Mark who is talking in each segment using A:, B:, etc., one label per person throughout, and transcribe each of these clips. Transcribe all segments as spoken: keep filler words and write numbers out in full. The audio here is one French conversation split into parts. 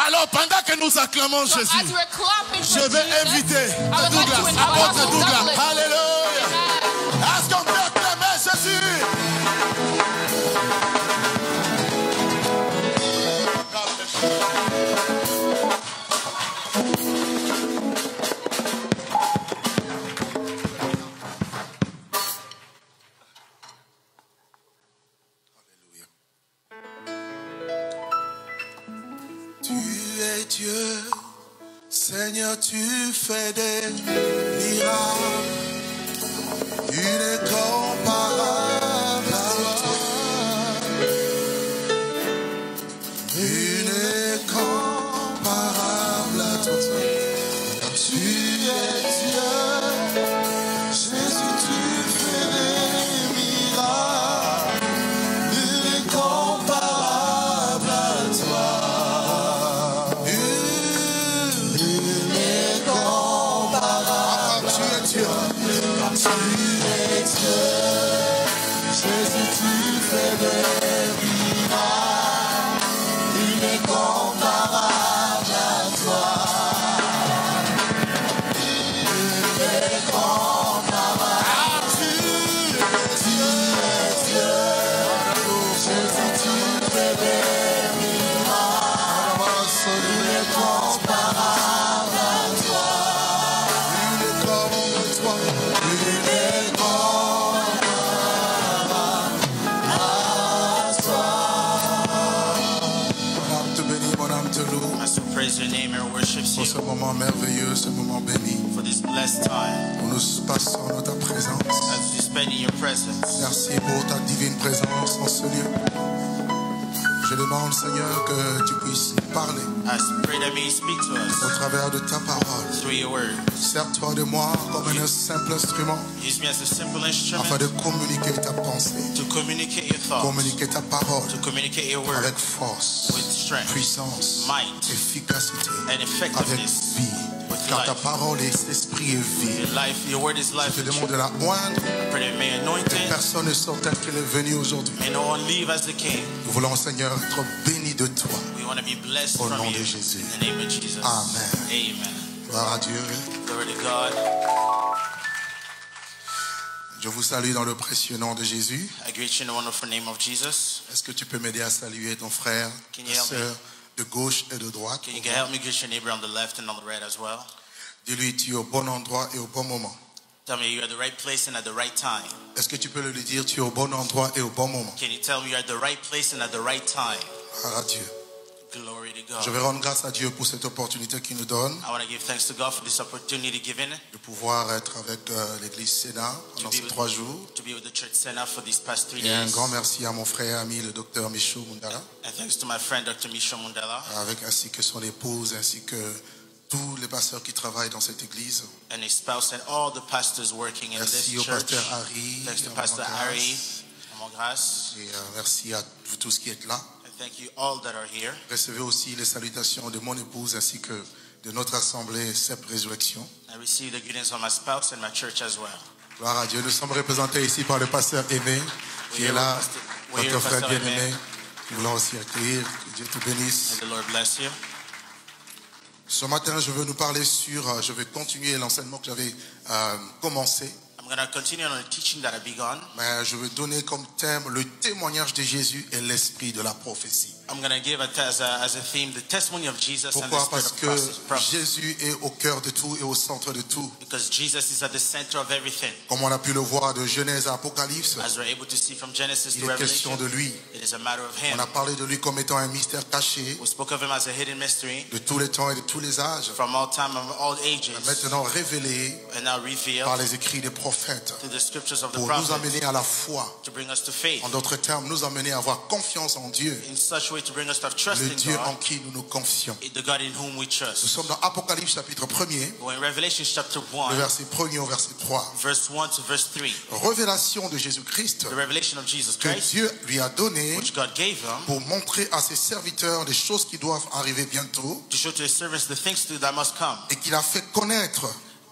A: Alors pendant que nous acclamons
B: So
A: Jésus,
B: as we're clapping for
A: je vais
B: Jesus,
A: inviter
B: I would like to
A: Douglas,
B: invite
A: apôtre
B: Apostle
A: Douglas.
B: Douglas.
A: Alléluia. Est-ce qu'on peut acclamer Jésus?
C: Dieu, Seigneur, tu fais des miracles, incomparable à toi, incomparable à toi. Tu es Dieu, Jésus, tu fais des miracles, incomparable à toi.
A: Pour ce moment merveilleux, ce moment béni,
C: for this blessed time,
A: où nous passons dans ta présence.
C: as we spend in your presence.
A: Merci pour ta divine présence en ce lieu. Je demande, Seigneur, que tu puisses nous parler
C: I pray that may you speak to
A: au
C: us
A: travers de ta parole.
C: through your word.
A: Sers-toi de moi comme un simple instrument
C: Use me as a simple instrument
A: afin de communiquer ta pensée,
C: to communicate your thoughts,
A: communiquer ta parole
C: to communicate your word
A: avec force,
C: with strength,
A: puissance,
C: might,
A: efficacité,
C: and
A: avec
C: effectiveness.
A: vie.
C: With
A: Car ta
C: life.
A: parole est esprit et vie.
C: Your life, your word is life.
A: Je te
C: and
A: demande de
C: truth.
A: la oindre.
C: I pray that may anoint
A: Que
C: it,
A: personne ne sorte tel qu'il est venu aujourd'hui.
C: and no one leave as the king.
A: Nous voulons, Seigneur, être bénis de toi.
C: We want to be blessed
A: Au
C: from
A: nom
C: you.
A: de Jésus.
C: In the name of Jesus.
A: Amen.
C: Amen.
A: Gloire à Dieu.
C: Glory to God.
A: Je vous salue dans le précieux nom de Jésus.
C: I greet you in the wonderful name of Jesus.
A: Est-ce que tu peux m'aider à saluer ton frère,
C: Can you
A: ta
C: help me?
A: sœur, de gauche et de droite?
C: Can you help me greet your neighbor on the left and on the right as well?
A: Dis-lui, tu es au bon endroit et au bon moment.
C: Tell me you're at the right place and at the right time.
A: Est-ce que tu peux le lui dire, tu es au bon endroit et au bon moment?
C: Can you tell me you're at the right place and at the right time?
A: Gloire à Dieu.
C: Glory to
A: Je
C: God.
A: vais rendre grâce à Dieu pour cette opportunité qu'il nous donne
C: I want to give thanks to God for this opportunity given
A: de pouvoir être avec euh, l'église Sénat pendant ces trois jours.
C: to be with the church center for these past three
A: Et un
C: days.
A: grand merci à mon frère ami, le docteur Michaud Mundala,
C: And thanks to my friend Doctor Misha Mundala
A: avec ainsi que son épouse, ainsi que tous les pasteurs qui travaillent dans cette église.
C: and his spouse and all the pastors working in this
A: Merci au
C: church.
A: pasteur Harry,
C: Thanks to
A: à
C: Pastor
A: Maman
C: Harry,
A: Grace.
C: Maman Grace.
A: Et euh, merci à vous tous qui êtes là.
C: And thank you all that are here.
A: Recevez aussi les salutations de mon épouse ainsi que de notre assemblée C E P Résurrection.
C: I receive the greetings from my spouse and my church as well.
A: Gloire à Dieu. Nous sommes représentés ici par le pasteur Aimé qui est là,
C: We're here,
A: notre frère
C: Pastor
A: bien-aimé.
C: Aimé.
A: Nous voulons aussi accueillir. Que Dieu te bénisse.
C: May the Lord bless you.
A: Ce matin, je veux nous parler sur, euh, je vais continuer l'enseignement que j'avais euh, commencé.
C: I'm going to continue on the teaching that I begun.
A: Mais je vais donner comme thème le témoignage de Jésus et l'esprit de la prophétie.
C: I'm going to give it as a, as a theme the testimony of Jesus and the
A: Pourquoi?
C: spirit
A: Parce
C: of
A: que
C: prophecy. prophecy.
A: Jésus est au cœur de tout et au centre de tout.
C: Because Jesus is at the center of everything.
A: Comme on a pu le voir de Genèse à Apocalypse,
C: As we're able to see from Genesis
A: il
C: to
A: est question
C: Revelation,
A: de lui.
C: it is a matter of
A: On
C: him.
A: a parlé de lui comme étant un mystère caché
C: We spoke of him as a hidden mystery
A: de tous les temps et de tous les âges,
C: from all time and all ages,
A: maintenant révélé
C: and now revealed
A: par les écrits des prophètes
C: through the scriptures of the
A: pour nous
C: prophets
A: amener à la foi.
C: to bring us to faith.
A: En d'autres termes, nous amener à avoir confiance en Dieu,
C: In such a way to bring us to have trust
A: le
C: in
A: Dieu en
C: God,
A: qui nous nous confions.
C: the God in whom we
A: Nous
C: trust.
A: sommes dans Apocalypse chapitre premier,
C: Well, in Revelation chapter
A: le
C: one,
A: verset premier au verset trois.
C: verse one to verse three,
A: Révélation de Jésus-Christ
C: the revelation of Jesus
A: que
C: Christ,
A: Dieu lui a donné
C: which God gave him
A: pour montrer à ses serviteurs les choses qui doivent arriver bientôt
C: to show to his servants the things to- that must come.
A: et qu'il a fait connaître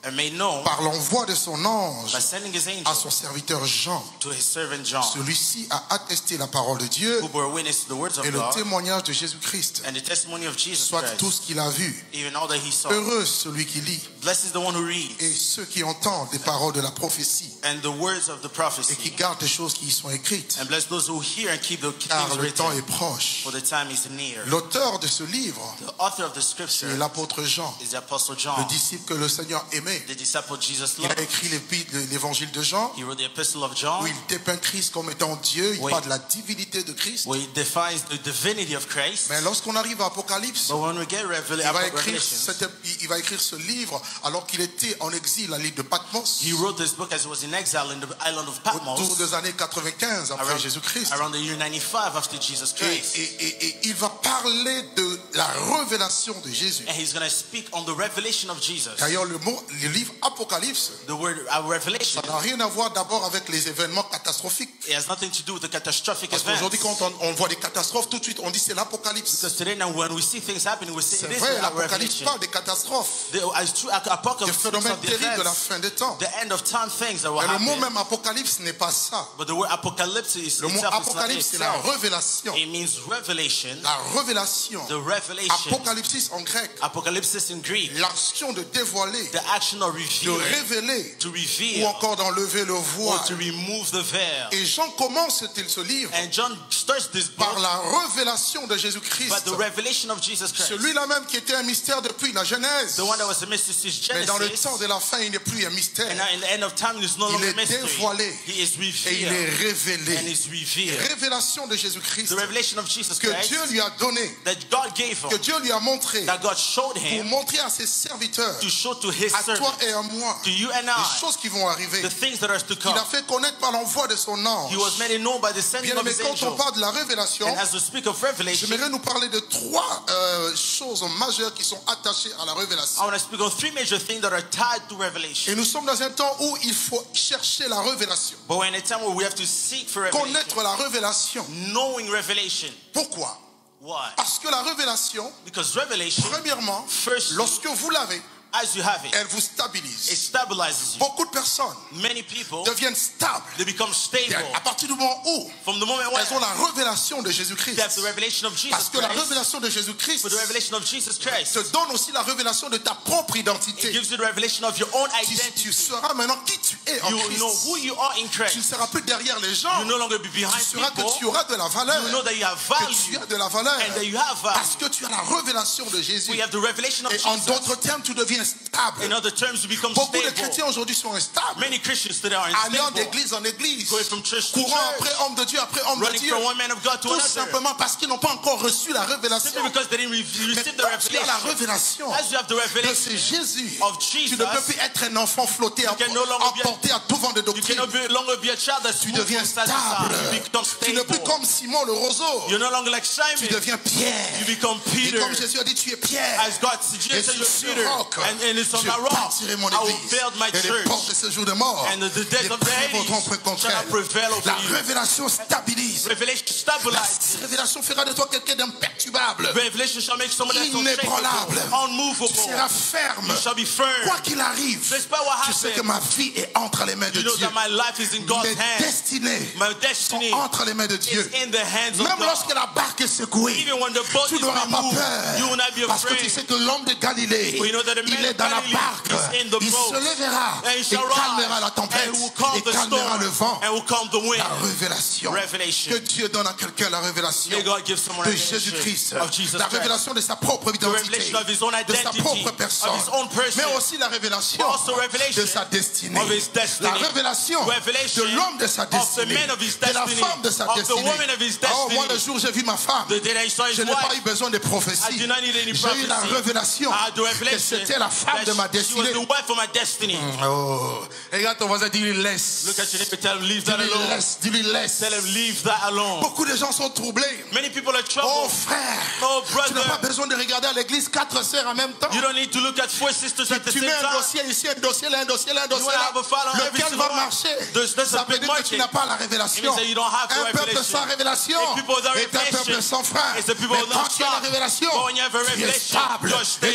C: and made known
A: par l'envoi de son ange
C: by sending his angel
A: à son serviteur Jean.
C: to his servant John,
A: Celui-ci a attesté la parole de Dieu
C: who bore witness to the words of
A: et le
C: God
A: témoignage de Jésus-Christ,
C: and the testimony of Jesus
A: soit
C: Christ,
A: tout ce qu'il a vu.
C: even all that he saw.
A: Heureux celui qui lit
C: Blessed is the one who reads
A: et ceux qui entendent les paroles de la prophétie
C: and the words of the
A: et qui
C: prophecy,
A: gardent les choses qui y sont écrites,
C: and bless those who hear and keep the
A: car
C: things
A: le temps
C: written,
A: est proche.
C: for the time is near.
A: L'auteur de ce livre,
C: The author of the scripture
A: c'est l'apôtre Jean,
C: is the apostle
A: le
C: John,
A: disciple que le Seigneur aimait.
C: the disciple Jesus
A: Il a
C: loved.
A: écrit l'évangile de Jean,
C: He wrote the epistle of John,
A: où il dépeint Christ comme étant Dieu, il
C: Oui.
A: parle de la divinité de Christ.
C: where he defines the divinity of Christ.
A: Mais lorsqu'on arrive à Apocalypse,
C: But when we get Revela-
A: il va, écrire
C: Revelations,
A: cette- il va écrire ce livre alors qu'il était en exil à l'île de Patmos,
C: he wrote this book as he was in exile in the island of
A: autour
C: Patmos,
A: des années quatre-vingt-quinze après
C: around,
A: Jésus-Christ.
C: around the year ninety-five after Jesus
A: Et,
C: Christ.
A: et- et- et il va parler de la révélation de Jésus.
C: And he's going to speak on the revelation of Jesus.
A: D'ailleurs, le mot, le livre Apocalypse,
C: The word uh, revelation,
A: ça n'a rien à voir d'abord avec les événements catastrophiques.
C: it has nothing to do with the catastrophic
A: Parce
C: events.
A: qu'aujourd'hui, quand on, on voit des catastrophes, tout de suite, on dit c'est l'Apocalypse.
C: Because today now when we see things happening, we say
A: C'est
C: it is
A: vrai,
C: a
A: l'Apocalypse
C: revelation.
A: parle des catastrophes,
C: The, as true,
A: des
C: apocalypse speaks
A: phénomènes
C: of the
A: terribles de la
C: events,
A: fin des temps.
C: the end of time things that will
A: Mais le mot
C: happen.
A: même Apocalypse n'est pas ça.
C: But the word apocalypse is
A: Le mot
C: itself is not
A: Apocalypse, c'est la
C: itself.
A: révélation.
C: It means revelation.
A: La révélation.
C: The revelation.
A: Apocalypsis en grec.
C: Apocalypse in Greek.
A: L'action de dévoiler,
C: The action of
A: de
C: revealing,
A: révéler,
C: to
A: ou
C: reveal,
A: encore d'enlever le
C: or
A: voile.
C: to remove the veil.
A: Et Jean commence ce livre
C: And John starts this book
A: par la révélation de Jésus-Christ.
C: by the revelation of Jesus Christ.
A: Celui-là même qui était un mystère depuis la Genèse.
C: The one that was a mystery since
A: Mais dans le
C: Genesis.
A: temps de la fin, il n'est plus un
C: And
A: mystère.
C: now in the end of time, it is no
A: Il
C: longer
A: est
C: a mystery.
A: dévoilé.
C: He is
A: Et il est
C: revealed.
A: révélé.
C: And is revealed.
A: Révélation de Jésus-Christ
C: The revelation of Jesus
A: que
C: Christ
A: Dieu lui a donné,
C: that God gave
A: que
C: him,
A: Dieu lui a montré
C: that God showed
A: pour
C: him
A: montrer à ses serviteurs,
C: to show to his
A: à toi
C: servants,
A: et à moi,
C: to you and
A: les
C: I,
A: choses qui vont arriver.
C: the things that are to
A: Il
C: come.
A: a fait connaître par l'envoi de son ange.
C: He was made known by the sending
A: Bien
C: of
A: aimé,
C: his
A: quand on
C: angel.
A: parle de la révélation,
C: And as we speak of revelation,
A: j'aimerais nous parler de trois euh, choses majeures qui sont attachées à la
C: I
A: révélation.
C: want to speak of three major things that are tied to revelation.
A: Et nous sommes dans un temps où il faut chercher la révélation,
C: But we're in a time where we have to seek for revelation.
A: connaître la révélation.
C: Knowing revelation.
A: Pourquoi?
C: Why?
A: Parce que la révélation,
C: Because revelation,
A: premièrement,
C: firstly,
A: lorsque vous l'avez,
C: as you have it,
A: elle vous
C: it
A: stabilise.
C: stabilizes you.
A: Beaucoup de personnes
C: Many people,
A: deviennent stables
C: they become stable
A: à partir du moment où
C: from the moment when
A: elles ont la révélation de
C: they
A: Jésus-Christ.
C: have the revelation of Jesus
A: Parce que la
C: Christ.
A: révélation de Jésus-Christ
C: With the revelation of Jesus Christ,
A: te donne aussi la révélation de ta propre
C: it
A: identité.
C: gives you the revelation of your own
A: Tu,
C: identity.
A: tu sauras maintenant qui tu es en
C: You
A: Christ.
C: know who you are in
A: Tu ne
C: Christ.
A: seras plus derrière les gens.
C: You no longer be behind
A: Tu sauras que
C: people.
A: tu auras de la valeur.
C: You know that you have
A: Que tu
C: value
A: as de la valeur.
C: and that you have
A: Parce
C: value.
A: que tu as la révélation de Jésus.
C: We have the revelation of
A: Et en
C: Jesus.
A: d'autres termes, tu deviens stable.
C: In other terms, you become
A: Beaucoup de
C: stable.
A: chrétiens aujourd'hui sont instables.
C: Many Christians today are
A: Allant
C: unstable,
A: d'église en église.
C: going from church to
A: Courant
C: church,
A: après homme de Dieu, après homme de
C: running
A: Dieu.
C: from one man of God to
A: Tout
C: another,
A: simplement parce qu'ils n'ont pas encore reçu la révélation.
C: simply because they didn't re-
A: Mais
C: receive the
A: quand tu as la
C: revelation.
A: révélation
C: As you have the
A: de
C: revelation
A: ce Jésus,
C: of
A: tu
C: Jesus,
A: ne peux plus être un enfant flotté,
C: can no longer be a-
A: emporté à tout vent de
C: you
A: doctrine.
C: cannot be longer be a child that's
A: Tu
C: moved
A: deviens
C: from side to
A: stable.
C: side. You become
A: Tu n'es plus
C: stable.
A: comme Simon le roseau.
C: You're no longer like
A: Tu
C: Simon.
A: deviens Pierre.
C: You become
A: Et
C: Peter.
A: comme Jésus a dit, tu es Pierre.
C: As God
A: Et
C: Jesus said,
A: sur
C: you're
A: ce
C: Peter.
A: roc,
C: And, and it's on
A: je
C: that rock,
A: bâtirai mon
C: I will
A: église.
C: build my
A: Et les
C: church.
A: portes de ce jour de mort
C: And the, the death
A: ne
C: of the
A: prévaudront
C: Hades
A: contre
C: shall not
A: elle.
C: prevail over
A: La
C: you.
A: révélation stabilise.
C: Revelation
A: La
C: stabilizes.
A: révélation fera de toi quelqu'un d'imperturbable.
C: Revelation shall make someone that's
A: Inébranlable.
C: unshakable, unmovable.
A: Tu seras ferme.
C: You shall be firm.
A: Quoi qu'il arrive,
C: Despite what
A: tu sais que
C: happens,
A: ma vie est entre les mains de
C: you know
A: Dieu.
C: that my life is in God's
A: Mes
C: hands.
A: destinées
C: My
A: sont
C: destiny
A: entre les mains de Dieu.
C: is in the hands of
A: Même
C: God.
A: lorsque la barque est secouée,
C: Even when the boat
A: tu
C: is
A: n'auras pas
C: removed,
A: peur.
C: you will not be
A: Parce que tu
C: afraid.
A: sais que l'homme de Galilée,
C: For you know that the man
A: il est
C: of
A: dans la
C: Galilee
A: barque.
C: is in the
A: Il
C: boat.
A: se lèvera
C: And he
A: et
C: shall
A: calmera
C: rise,
A: la tempête
C: and he will calm
A: et
C: the
A: calmera
C: storm,
A: le vent.
C: and will calm the wind.
A: La révélation.
C: Revelation.
A: Que Dieu donne à quelqu'un la révélation
C: May God give someone
A: de
C: revelation
A: Jésus-Christ.
C: of Jesus
A: La
C: Christ.
A: révélation de sa propre
C: The
A: identité.
C: revelation of his own
A: De sa
C: identity,
A: propre
C: of
A: personne.
C: his own person.
A: Mais aussi la révélation
C: Also revelation
A: de sa destinée.
C: of his destiny.
A: La révélation
C: Revelation
A: de l'homme de sa
C: of the
A: destinée.
C: man of his
A: De la
C: destiny.
A: femme de sa
C: Of the
A: destinée.
C: woman of his
A: Oh, moi, le
C: destiny.
A: jour où j'ai vu ma femme,
C: The day that he saw his
A: je n'ai pas
C: wife,
A: eu besoin de
C: I
A: prophétie.
C: did not need any
A: J'ai eu la
C: prophecy.
A: révélation
C: I had the
A: que
C: revelation
A: c'était la femme
C: that
A: de ma
C: she was
A: destinée.
C: the wife of my destiny.
A: Oh. Regarde ton voisin, dis-lui laisse.
C: Look at your neighbor, tell him leave that
A: Dis-lui
C: alone.
A: laisse, dis-lui laisse.
C: Tell him leave that alone.
A: Beaucoup de gens sont troublés.
C: Many people are
A: Oh
C: troubled.
A: frère,
C: Oh
A: tu n'as pas
C: brother,
A: besoin de regarder à l'église quatre sœurs en même temps.
C: you don't need to look at four sisters at the
A: Tu
C: same
A: mets un
C: time.
A: dossier ici, un dossier là, un dossier là, un
C: You
A: dossier
C: want to
A: là.
C: have a file on every
A: Lequel
C: single
A: va
C: one.
A: marcher?
C: There's, there's
A: Ça
C: a
A: veut
C: big
A: dire que tu
C: market.
A: n'as pas la
C: It
A: révélation.
C: means that you don't have the
A: Un peuple
C: revelation.
A: sans révélation
C: A people without
A: est un peuple
C: revelation
A: sans frein.
C: is a people
A: Mais
C: without
A: quand tu as la
C: God.
A: révélation,
C: But when you have a
A: tu es
C: revelation,
A: stable.
C: you're
A: Et tu
C: stable.
A: sais où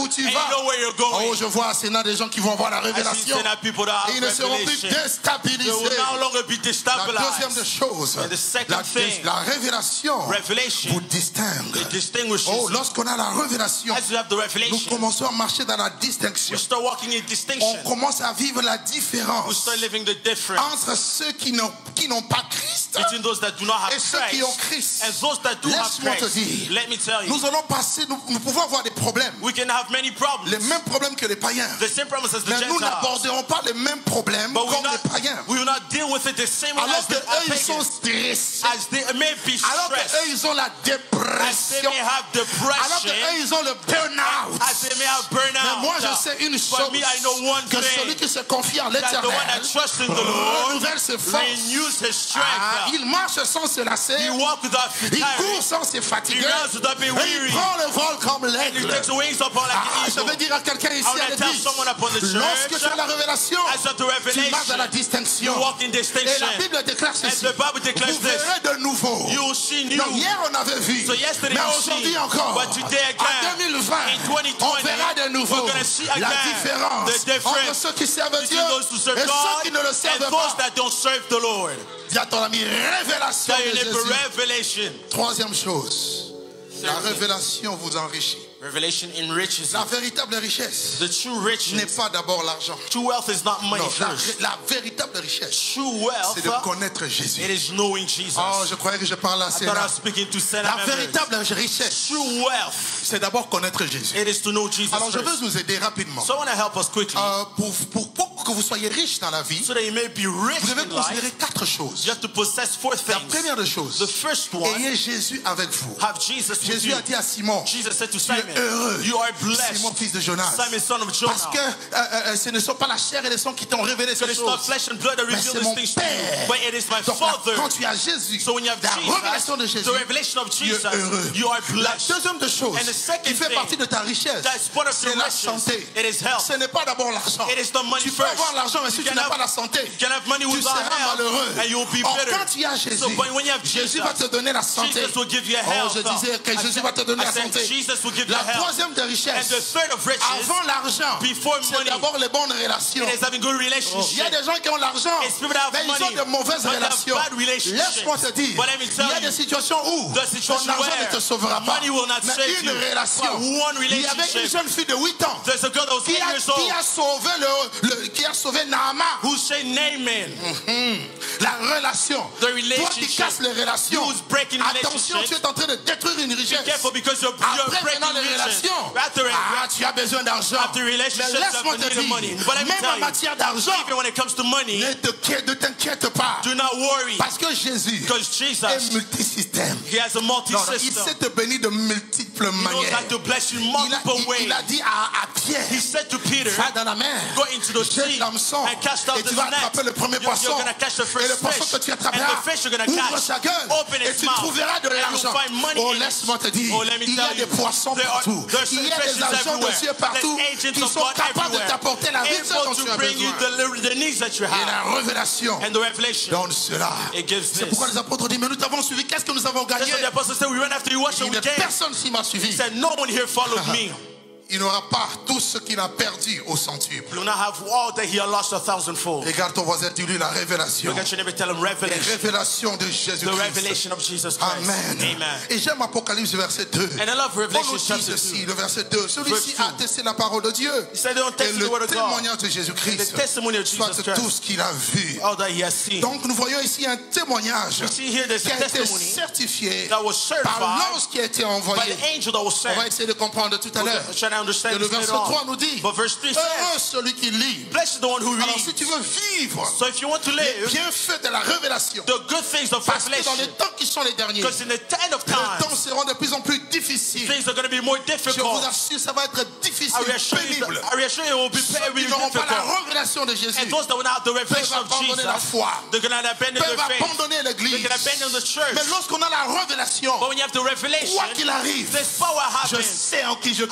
A: où tu
C: and you
A: vas.
C: know where you're going.
A: Oh, je vois à Sénat des gens qui vont voir la
C: I see
A: révélation.
C: Senate people that
A: Et
C: have
A: ils ne seront plus
C: revelation. They will
A: déstabilisés.
C: no longer be
A: La deuxième des
C: destabilized.
A: choses,
C: And the second
A: la,
C: thing,
A: la révélation
C: Revelation,
A: vous distingue.
C: it distinguishes
A: Oh,
C: you.
A: lorsqu'on a la révélation,
C: As you have the
A: nous
C: revelation,
A: commençons à marcher dans la distinction.
C: we start walking in
A: On
C: distinction.
A: commence à vivre la
C: We
A: différence
C: start living the difference
A: entre ceux qui n'ont qui n'ont pas Christ
C: between those that do not have
A: et ceux qui ont
C: Christ
A: Christ.
C: and those that do have
A: Laisse-moi te
C: Christ.
A: dire,
C: Let me tell you,
A: nous allons passer, nous, nous pouvons avoir des problèmes,
C: we can have many problems.
A: les mêmes problèmes que les païens.
C: The same problems as the
A: Mais nous
C: Gentiles.
A: n'aborderons pas les mêmes problèmes
C: But we
A: comme
C: will
A: les
C: not,
A: païens.
C: we will not deal with it the same way
A: Alors
C: as
A: que
C: the
A: eux, ils sont
C: pagans.
A: stressés.
C: As they may be
A: Alors que
C: stressed.
A: eux, ils ont la
C: As they
A: dépression.
C: may have
A: Alors que
C: depression.
A: eux, ils ont le burn-out.
C: As they may have burnout.
A: Mais moi, je sais une chose,
C: But me, I know one
A: que celui
C: thing.
A: qui se confie en
C: That the one
A: l'Éternel
C: that trusts in the Lord
A: renouvelle ses forces.
C: renews his strength.
A: Ah, il marche sans se lasser.
C: He walks without
A: Il
C: tiring.
A: court sans se fatiguer.
C: He runs without being
A: Et il
C: weary.
A: prend le vol comme
C: He
A: l'aigle.
C: takes the wings upon like
A: Ah,
C: an
A: je
C: eagle.
A: vais dire à quelqu'un ici
C: I
A: à
C: want to tell
A: l'église,
C: someone upon the
A: lorsque
C: church,
A: tu as la révélation,
C: as of the
A: tu marches dans la
C: revelation,
A: distinction.
C: you walk in
A: Et la
C: distinction.
A: Bible déclare
C: And
A: ceci.
C: the Bible declares
A: Vous
C: this.
A: verrez de nouveau.
C: You will see new.
A: Donc hier on avait vu,
C: So yesterday
A: mais
C: you
A: aujourd'hui
C: see,
A: encore,
C: but today
A: en
C: again,
A: deux mille vingt,
C: in twenty
A: on
C: twenty,
A: verra de nouveau
C: we're gonna see
A: la
C: again
A: différence
C: the difference
A: entre ceux qui servent Dieu
C: between those who serve
A: et ceux
C: God
A: qui ne le
C: and
A: servent
C: those
A: pas.
C: that don't serve the Lord.
A: Dis à ton ami, révélation
C: Tell
A: de
C: your neighbor,
A: Jésus.
C: revelation.
A: Troisième chose, la
C: Third thing.
A: révélation vous enrichit.
C: Revelation enriches
A: La
C: you.
A: véritable richesse
C: The true
A: n'est
C: riches,
A: pas d'abord l'argent.
C: true wealth is not money
A: Non, la,
C: first.
A: la véritable richesse,
C: True wealth,
A: c'est de connaître Jésus.
C: it is knowing Jesus.
A: Oh, je croyais que je parle à
C: I thought I
A: Sénat.
C: was speaking to Senate
A: La
C: members.
A: véritable richesse,
C: True wealth,
A: c'est d'abord connaître Jésus.
C: it is to know Jesus
A: Alors, je veux
C: first.
A: vous aider rapidement.
C: So I want to help us quickly
A: Euh, pour, pour, pour que vous soyez riche dans la vie,
C: so that you may be rich
A: vous devez
C: in life.
A: considérer quatre choses.
C: You have to possess four
A: La
C: things.
A: première des choses,
C: The first one,
A: ayez Jésus avec vous.
C: have Jesus with
A: Jésus
C: you.
A: a dit à Simon,
C: Jesus said to
A: tu es
C: Simon,
A: heureux,
C: you are
A: Simon
C: blessed,
A: fils de Jonas,
C: Simon son of
A: parce que
C: Jonah.
A: euh, euh, ce ne sont pas la chair et le sang qui t'ont révélé
C: So
A: ces
C: it's not
A: choses,
C: flesh and blood that
A: mais
C: reveal
A: c'est
C: these
A: mon
C: things to you,
A: Père.
C: but it is my
A: Donc là,
C: Father.
A: quand tu as Jésus,
C: So when you have
A: la révélation de
C: Jesus,
A: Jésus,
C: the revelation of
A: tu es
C: Jesus,
A: heureux.
C: you are
A: La
C: blessed.
A: deuxième des choses
C: And the second
A: qui fait
C: thing
A: partie de ta richesse,
C: That's part of
A: c'est
C: your
A: la
C: riches.
A: santé.
C: It is health.
A: Ce n'est pas d'abord l'argent.
C: It is not money
A: Tu peux
C: first.
A: avoir l'argent, mais si
C: You
A: tu
C: can
A: n'as
C: have-
A: pas la santé,
C: You can have money
A: tu
C: without
A: seras
C: health,
A: malheureux.
C: and you will be
A: Or,
C: bitter.
A: quand tu as Jésus,
C: So but when you have
A: Jésus
C: Jesus,
A: va te donner la santé.
C: Jesus will give you
A: Oh,
C: health.
A: je disais que
C: I
A: Jésus
C: said-
A: va te donner
C: I
A: la
C: said
A: santé.
C: Jesus will give you
A: La
C: health.
A: troisième des
C: And
A: richesses,
C: the third of riches,
A: avant l'argent,
C: before
A: c'est
C: money,
A: d'abord les bonnes relations.
C: it is having good
A: Il y a
C: relationships.
A: des gens qui ont l'argent,
C: It's people that have
A: mais ils
C: money,
A: ont de mauvaises
C: but they have
A: relations.
C: bad relationships.
A: Laisse-moi te dire,
C: But let me
A: il
C: tell
A: y a
C: you,
A: des situations où
C: the
A: ton
C: situation
A: argent
C: where
A: ne te sauvera pas.
C: money will not
A: Mais
C: save
A: une
C: you.
A: relation.
C: But one
A: Il y avait une
C: relationship.
A: jeune fille de huit ans
C: There's a girl that was
A: qui
C: eight
A: a,
C: years old
A: qui a sauvé le, le- qui a sauvé Naaman.
C: who said Naaman.
A: La relation.
C: The
A: Toi qui
C: relationship.
A: casses les relations.
C: Who's breaking
A: Attention, tu
C: relationships.
A: es en train de détruire une
C: Be
A: richesse.
C: careful because you're, you're
A: Après
C: breaking
A: maintenant les
C: relations.
A: relations,
C: After,
A: ah, tu as besoin d'argent.
C: after
A: Mais
C: relationships,
A: laisse-moi
C: after
A: te
C: need of money.
A: dire,
C: But let me
A: même
C: tell
A: en
C: you,
A: matière d'argent,
C: even when it comes to money,
A: ne te- ne t'inquiète pas.
C: do not worry.
A: Parce que Jésus
C: Because
A: est
C: Jesus,
A: multisystème.
C: he has a
A: Non, non, il
C: multi-system.
A: sait te bénir de multiples
C: He knows
A: manières.
C: how to bless you in
A: Il a,
C: multiple
A: il-
C: ways.
A: il a dit à, à Pierre,
C: He said to Peter,
A: va dans la mer,
C: go into the
A: jette
C: sea
A: l'hameçon
C: and cast out
A: et
C: the
A: tu vas
C: net.
A: attraper le premier
C: You're,
A: poisson.
C: you're going to catch the
A: Et
C: first
A: le poisson
C: fish.
A: que tu
C: And
A: attraperas,
C: the fish you're going to
A: ouvre
C: catch,
A: sa gueule
C: open
A: et
C: its
A: tu
C: mouth,
A: trouveras de
C: and
A: l'argent.
C: you'll find money
A: Oh,
C: in it.
A: laisse-moi te dire,
C: Oh, let me
A: il y a
C: tell
A: des
C: you,
A: poissons
C: there are-
A: partout.
C: there's
A: Il y a
C: fishes
A: des agents de
C: everywhere.
A: Dieu partout
C: There's agents
A: qui
C: of
A: sont
C: God
A: capables de
C: everywhere.
A: t'apporter la richesse dont
C: Able
A: tu
C: to
A: as
C: bring you
A: besoin.
C: the, the needs that you
A: Et
C: have.
A: la révélation
C: And the revelation.
A: donne cela.
C: It gives
A: C'est
C: this.
A: pourquoi les apôtres disent, mais nous t'avons suivi, qu'est-ce que nous avons
C: That's
A: gagné?
C: what the apostle said. We ran after you. What shall
A: Il
C: we
A: n'y a
C: gain?
A: personne qui m'a suivi.
C: He said, no one here followed me.
A: Il n'aura pas tout ce qu'il a perdu au centuple.
C: Do not have all that he had lost a thousandfold.
A: Regarde ton voisin, dis-lui la révélation.
C: Look at your neighbor, tell him
A: La
C: revelation.
A: révélation de
C: The
A: Jésus-Christ.
C: revelation of Jesus Christ.
A: Amen.
C: Amen.
A: Et j'aime Apocalypse verset deux.
C: And I love
A: On
C: Revelation
A: nous dit
C: chapter
A: ceci,
C: two.
A: le verset deux. Celui-ci
C: Verse two.
A: a testé la parole de Dieu.
C: He said, they don't
A: Et
C: test
A: le
C: the word of God.
A: témoignage de
C: The
A: Jésus-Christ.
C: testimony of
A: Soit
C: Jesus
A: tout
C: Christ.
A: ce qu'il a vu.
C: All that he has seen.
A: Donc nous voyons ici un témoignage
C: We see here there's
A: qui
C: a
A: a été
C: testimony
A: certifié
C: that was
A: par
C: certified
A: l'ange qui a été
C: by
A: envoyé.
C: the angel that was
A: On va
C: sent.
A: essayer de comprendre tout à
C: We're
A: l'heure.
C: trying to understand
A: Et le
C: this
A: verset
C: later
A: trois
C: on.
A: nous dit,
C: But verse three
A: heureux
C: says,
A: celui qui lit.
C: blessed is the one who
A: Alors si
C: reads.
A: tu veux vivre
C: So if you want to
A: les
C: live
A: bienfaits de la révélation,
C: the good things of
A: parce que dans les
C: revelation,
A: temps qui sont les derniers,
C: because in the end of
A: les temps
C: time,
A: seront de plus en plus difficiles.
C: things are going to be more
A: Je vous
C: difficult.
A: assure, ça va être difficile,
C: I reassure you,
A: pénible.
C: that- I reassure you it will be
A: Ceux
C: very
A: qui n'auront pas la
C: difficult.
A: révélation de Jésus
C: And those that will not have the revelation of
A: abandonner la
C: Jesus,
A: foi,
C: they're going to abandon
A: peuvent
C: their faith.
A: abandonner
C: They're
A: l'église.
C: going to abandon the church.
A: Mais lorsqu'on a la révélation,
C: But when you have the revelation,
A: quoi qu'il arrive,
C: this power
A: je
C: happens.
A: sais en qui je
C: I
A: crie.
C: know in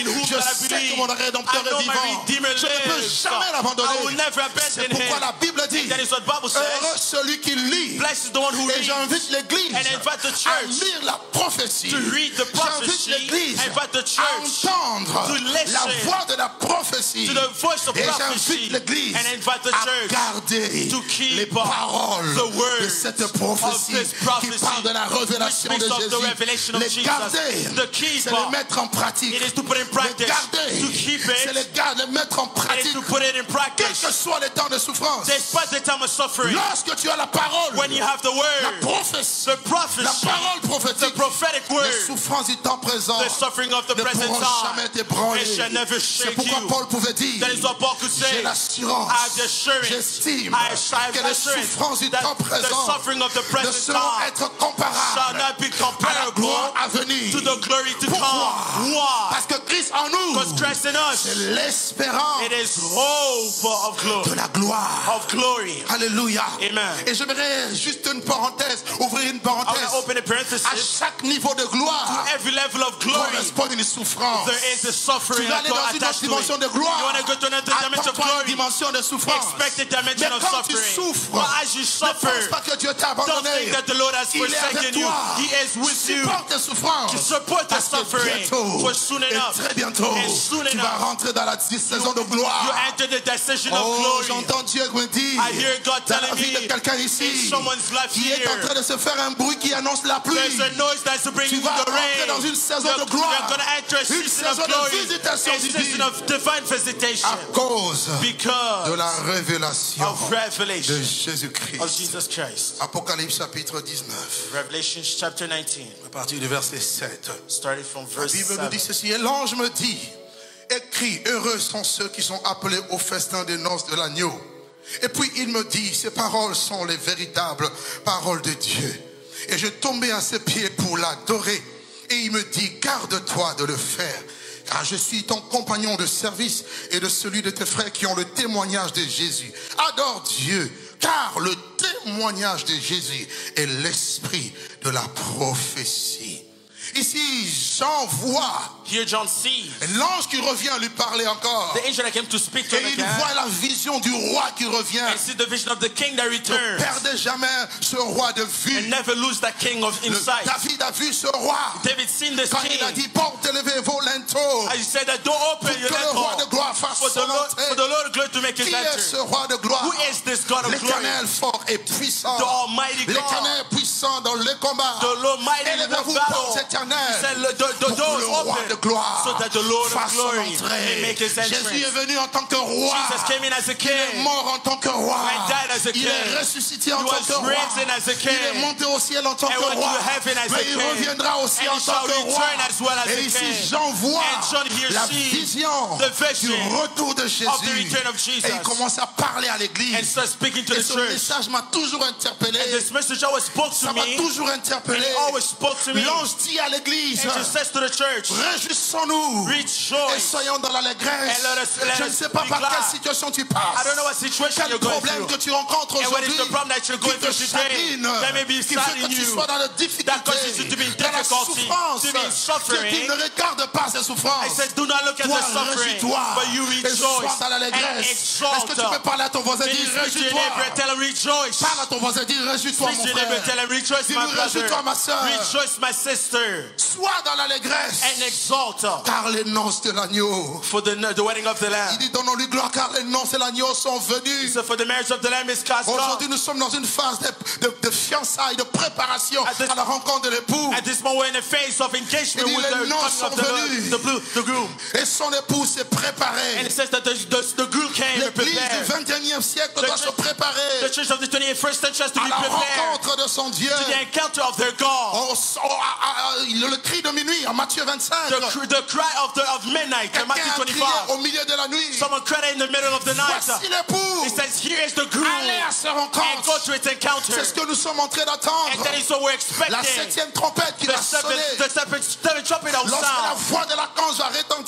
C: in whom
A: Je
C: that I
A: sais que
C: believe.
A: mon rédempteur
C: I know
A: est
C: my
A: vivant.
C: Redeemer
A: Je ne peux
C: lives.
A: jamais
C: I will
A: l'abandonner.
C: never abandon
A: C'est pourquoi
C: him.
A: la Bible dit,
C: That is what Bible says.
A: heureux celui qui lit.
C: Blessed is the one who
A: Et
C: reads.
A: j'invite l'église
C: And invite the
A: à
C: church
A: lire la prophétie.
C: to read the
A: J'invite
C: prophecy.
A: l'église
C: Invite the
A: à
C: church
A: entendre
C: to listen
A: la voix de la prophétie.
C: to the voice of
A: Et
C: prophecy.
A: j'invite l'église
C: And invite the
A: à
C: church
A: garder
C: to keep
A: les paroles
C: the words
A: de cette
C: of
A: prophétie
C: this
A: qui
C: prophecy,
A: parle de la révélation
C: which
A: de
C: speaks of the
A: Jésus.
C: revelation of
A: Les
C: Jesus.
A: garder,
C: The keep
A: c'est les mettre en pratique.
C: It is to put in
A: Les
C: practice.
A: garder,
C: To keep it.
A: c'est les garder, les mettre en
C: It is
A: pratique.
C: to put it in
A: Quel
C: practice.
A: que soit les temps de souffrance.
C: Despite the time of suffering.
A: Lorsque tu as la parole,
C: When you have the
A: la
C: word.
A: prophétie,
C: The prophecy.
A: la parole
C: The
A: prophétique,
C: prophetic
A: les
C: word.
A: souffrances du temps présent
C: The suffering of the
A: ne
C: present
A: pourront jamais
C: time.
A: t'ébranler.
C: It shall never
A: C'est
C: shake
A: pourquoi
C: you.
A: Paul pouvait dire,
C: That is what Paul could
A: j'ai
C: say.
A: l'assurance,
C: I have the assurance.
A: j'estime
C: I have
A: que les
C: assurance
A: souffrances du
C: that
A: temps
C: the
A: présent
C: suffering of the
A: ne
C: present
A: seront
C: time
A: être
C: shall
A: comparables
C: not be
A: à la
C: comparable
A: gloire à venir.
C: to the glory to
A: Pourquoi?
C: come. Why?
A: Parce que Christ en nous,
C: Because Christ in
A: c'est
C: us,
A: l'espérance
C: it is hope of
A: de
C: glory.
A: la gloire.
C: Of glory.
A: Alléluia.
C: Amen.
A: Et j'aimerais juste une parenthèse, ouvrir une
C: I want
A: parenthèse.
C: to open a
A: À
C: parenthesis.
A: chaque niveau de gloire,
C: Every level of glory,
A: correspond une souffrance.
C: there is a
A: Tu
C: suffering
A: vas aller dans une autre
C: attached to
A: dimension
C: it.
A: de gloire.
C: You want to go to another dimension of
A: Attends-toi à une
C: glory.
A: dimension de souffrance.
C: Expect a dimension
A: Mais
C: of
A: quand tu
C: suffering.
A: souffres,
C: But as you
A: ne
C: suffer,
A: pense pas que Dieu t'a
C: don't
A: abandonné.
C: think that the Lord has
A: Il est avec
C: forsaken you.
A: toi.
C: He is with you.
A: Supporte tes souffrances.
C: To support the
A: Parce que
C: suffering.
A: bientôt,
C: For soon
A: et
C: enough,
A: très bientôt,
C: and soon
A: tu vas
C: enough,
A: rentrer dans la saison de
C: you
A: gloire.
C: enter the decision of
A: Oh,
C: glory.
A: j'entends Dieu me dire
C: I hear God
A: dans la
C: telling
A: vie de
C: me
A: quelqu'un
C: in
A: ici
C: someone's life
A: qui est en
C: here,
A: train de se faire un bruit qui annonce la pluie.
C: there's a noise that's
A: Tu
C: bringing
A: vas
C: the
A: rentrer
C: rain.
A: dans une saison
C: You're,
A: de gloire.
C: you're going to enter a
A: Une
C: season of
A: saison de
C: glory,
A: visitation
C: a
A: divine.
C: season of divine visitation
A: À cause de
C: because
A: la révélation
C: of
A: de
C: revelation of
A: Jésus-Christ.
C: Jesus Christ.
A: Apocalypse chapitre dix-neuf,
C: Revelation chapter nineteen,
A: à partir du verset sept.
C: starting from
A: La
C: verse
A: Bible nous dit
C: seven.
A: ceci, et l'ange me dit, écris, heureux sont ceux qui sont appelés au festin des noces de l'agneau. Et puis il me dit, ces paroles sont les véritables paroles de Dieu. Et je tombais à ses pieds pour l'adorer. Et il me dit, garde-toi de le faire, car je suis ton compagnon de service et de celui de tes frères qui ont le témoignage de Jésus. Adore Dieu, car le témoignage de Jésus est l'esprit de la prophétie. Ici, Jean voit
C: Here John sees
A: l'ange qui revient lui parler encore.
C: the angel that came to speak to
A: Et
C: him
A: il
C: again,
A: voit la vision du roi qui revient.
C: and see the vision of the king that
A: Ne
C: returns,
A: perdez jamais ce roi de vue.
C: and never lose that king of
A: Le-
C: insight.
A: David a vu ce roi.
C: David seen this
A: Quand il a
C: king,
A: dit, porte élevez vos linteaux.
C: and he said that don't
A: Pour
C: open
A: que
C: your
A: le roi de
C: letter
A: gloire fasse
C: for the
A: son
C: Lord,
A: entrée.
C: for the Lord of glory to make his
A: Qui est ce
C: entry.
A: roi de gloire?
C: Who is this God of glory?
A: L'Éternel fort et puissant.
C: The Almighty God,
A: L'Éternel puissant dans les combats.
C: the Lord mighty in the
A: Élevez-vous,
C: battle.
A: portes
C: He said,
A: éternelles.
C: "Let the, the
A: Pour que
C: doors
A: le roi de
C: open
A: gloire
C: so that the Lord of
A: fasse son
C: glory may
A: entrée.
C: make his
A: Jésus est
C: entrance."
A: venu en tant que roi.
C: Jesus came in as a
A: Il est
C: king.
A: mort en tant que roi.
C: And died as a
A: Il
C: king.
A: est ressuscité en
C: He
A: tant
C: was
A: que roi.
C: risen as a king.
A: Il est monté au ciel en tant
C: And
A: que
C: went to
A: roi.
C: heaven as a
A: Mais il
C: king.
A: reviendra aussi
C: And
A: en
C: he
A: tant
C: shall
A: que roi.
C: return as well as
A: Et
C: a
A: ici,
C: king.
A: Jean voit
C: And John here
A: la
C: sees
A: vision
C: the vision
A: du retour de Jésus.
C: of the return of Jesus.
A: Et il commence à parler à l'église.
C: And started speaking to
A: Et
C: the
A: ce
C: church.
A: message m'a toujours interpellé.
C: And this message always spoke to
A: Ça m'a
C: me.
A: toujours
C: And
A: interpellé.
C: he always spoke to me.
A: L'ange dit à l'église,
C: And he says to the church,
A: réjouissons-nous et
C: rejoice.
A: soyons dans l'allégresse.
C: And let us- let
A: Je ne
C: us
A: sais pas
C: be
A: par
C: glad.
A: quelle situation tu
C: I
A: passes.
C: don't know what situation
A: Quel
C: you're going
A: problème
C: through.
A: que tu rencontres
C: And what is
A: aujourd'hui
C: the problem that you're
A: qui
C: going
A: te
C: through today
A: chagrine,
C: that may be
A: qui
C: sad
A: fait que
C: in
A: tu
C: you,
A: sois dans la
C: that causes you to be in
A: difficulté, dans la
C: difficulty,
A: souffrance.
C: to be in
A: Dieu
C: suffering.
A: dit, ne regarde pas ces
C: I
A: souffrances.
C: said, do not look at
A: Toi,
C: the suffering,
A: réjouis-toi
C: but you
A: et sois
C: rejoice
A: dans
C: and
A: l'allégresse. Est-ce que tu peux
C: exalt.
A: parler à ton voisin et
C: Can you
A: dire
C: speak to your
A: réjouis-toi?
C: neighbor and tell him rejoice?
A: Parle à ton voisin et dis réjouis-toi
C: Speak
A: mon
C: to your neighbor and
A: frère.
C: tell him rejoice, my
A: Dis-lui
C: brother.
A: réjouis-toi ma soeur.
C: Rejoice, my sister.
A: Sois dans l'allégresse.
C: And exalt
A: Car les noces de l'agneau.
C: for the, the wedding of the
A: Il
C: Lamb.
A: dit donnons-lui gloire car les noces de l'agneau sont venus.
C: So for the marriage of the Lamb is cast
A: Aujourd'hui
C: off.
A: nous sommes dans une phase de, de, de fiançailles, de préparation
C: At this-
A: à la rencontre de l'époux.
C: At this moment, we're in the phase of engagement
A: Il dit,
C: with
A: les
C: the
A: noces
C: coming of
A: sont
C: the,
A: venues.
C: the, blue, the groom.
A: Et son époux s'est préparé.
C: And it says that the, the, the groom came and
A: L'église du
C: prepared.
A: vingt et unième siècle
C: The
A: doit
C: church-
A: se préparer
C: The church of the twenty-first century has to
A: à
C: be
A: la
C: prepared
A: rencontre de son Dieu.
C: to the encounter of their God.
A: Au- au- à- à- le, le cri de minuit en Matthieu vingt-cinq.
C: The, cr- the cry of the of midnight in Matthew
A: Quelqu'un a crié
C: twenty-five.
A: au milieu de la nuit.
C: Someone cried in the middle of the night.
A: Voici l'époux.
C: He says, "Here is the groom."
A: Allez à sa
C: And go
A: rencontre.
C: to its encounter.
A: C'est ce que nous sommes en train
C: And
A: d'attendre.
C: that is what we're
A: La
C: expecting.
A: septième trompette qui
C: The
A: va sonner.
C: seventh, the seventh, seventh trumpet will
A: Lorsque la
C: sound.
A: voix de l'archange va retentir.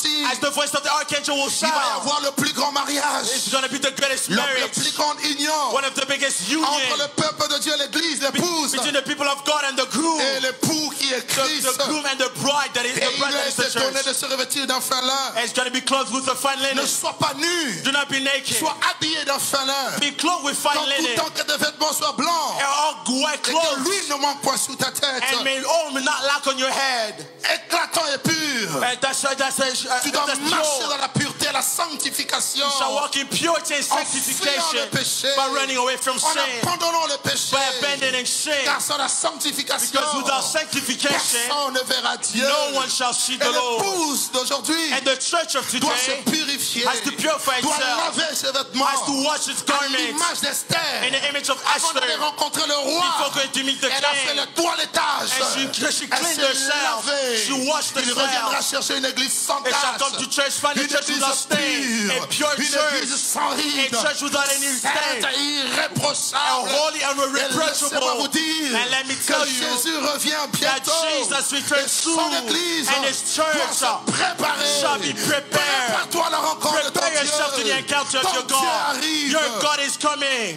A: retentir,
C: as the voice of the archangel will
A: il va y
C: shout,
A: avoir le plus grand mariage,
C: it's going to be the greatest
A: le, le
C: marriage,
A: plus grande union
C: one of the biggest union
A: entre le peuple de Dieu, l'église, l'épouse,
C: between the people of God and the groom,
A: et l'époux qui est
C: the,
A: Christ.
C: the groom and the bride that is
A: Et
C: the
A: il
C: bride
A: lui
C: that
A: a
C: is the
A: été donné
C: church.
A: de se revêtir d'un fin lin.
C: And it's going to be clothed with a fine
A: Ne
C: linen.
A: sois pas nu,
C: Do not be naked.
A: sois habillé d'un fin lin.
C: Be clothed with fine
A: Dans tout
C: linen.
A: temps que tes vêtements soient blancs.
C: And all white
A: Et que
C: clothes.
A: l'huile ne manque point sous ta tête.
C: And may oil not lack on your head.
A: Éclatant et pur.
C: And that's why that's a, uh,
A: Tu dois
C: that's
A: marcher
C: pure.
A: dans la pureté, la sanctification.
C: You shall walk in purity and
A: En fuyant
C: sanctification
A: le péché.
C: by running away from
A: En
C: sin,
A: abandonnant le péché.
C: by abandoning sin.
A: Car sans la sanctification,
C: Because without sanctification,
A: personne ne verra Dieu.
C: no one shall see
A: Et
C: the Lord.
A: l'épouse d'aujourd'hui
C: And the church of
A: doit se
C: today
A: purifier,
C: has to purify
A: doit
C: itself,
A: laver ses vêtements
C: has to wash its
A: à
C: garments
A: l'image d'Esther.
C: in the image of
A: Avant
C: Esther.
A: d'aller rencontrer le roi,
C: Before going to meet the
A: elle a fait
C: king,
A: le toilettage.
C: and she, she
A: Elle
C: cleaned
A: s'est
C: herself,
A: lavée.
C: she washed
A: Il reviendra
C: herself,
A: chercher une église sans
C: and shall come
A: tache,
C: to church, find a
A: une
C: church
A: église
C: without stain, a
A: pure,
C: pure
A: une
C: church,
A: église sans
C: a
A: ride,
C: church without any
A: sainte
C: stain,
A: et
C: and
A: irréprochable.
C: holy and
A: Et laissez-moi vous
C: irreproachable.
A: dire
C: And let me
A: que
C: tell you
A: Jésus revient
C: that
A: bientôt.
C: Jesus returns
A: Et
C: soon,
A: son église
C: and his
A: doit
C: church
A: se préparer.
C: shall be prepared.
A: Prépare-toi à la rencontre de ton
C: Prepare yourself to the
A: Dieu.
C: encounter of
A: Ton
C: your
A: Dieu
C: God.
A: arrive.
C: Your God is coming.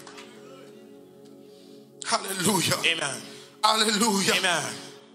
A: Alléluia.
C: Amen.
A: Alléluia.
C: Amen.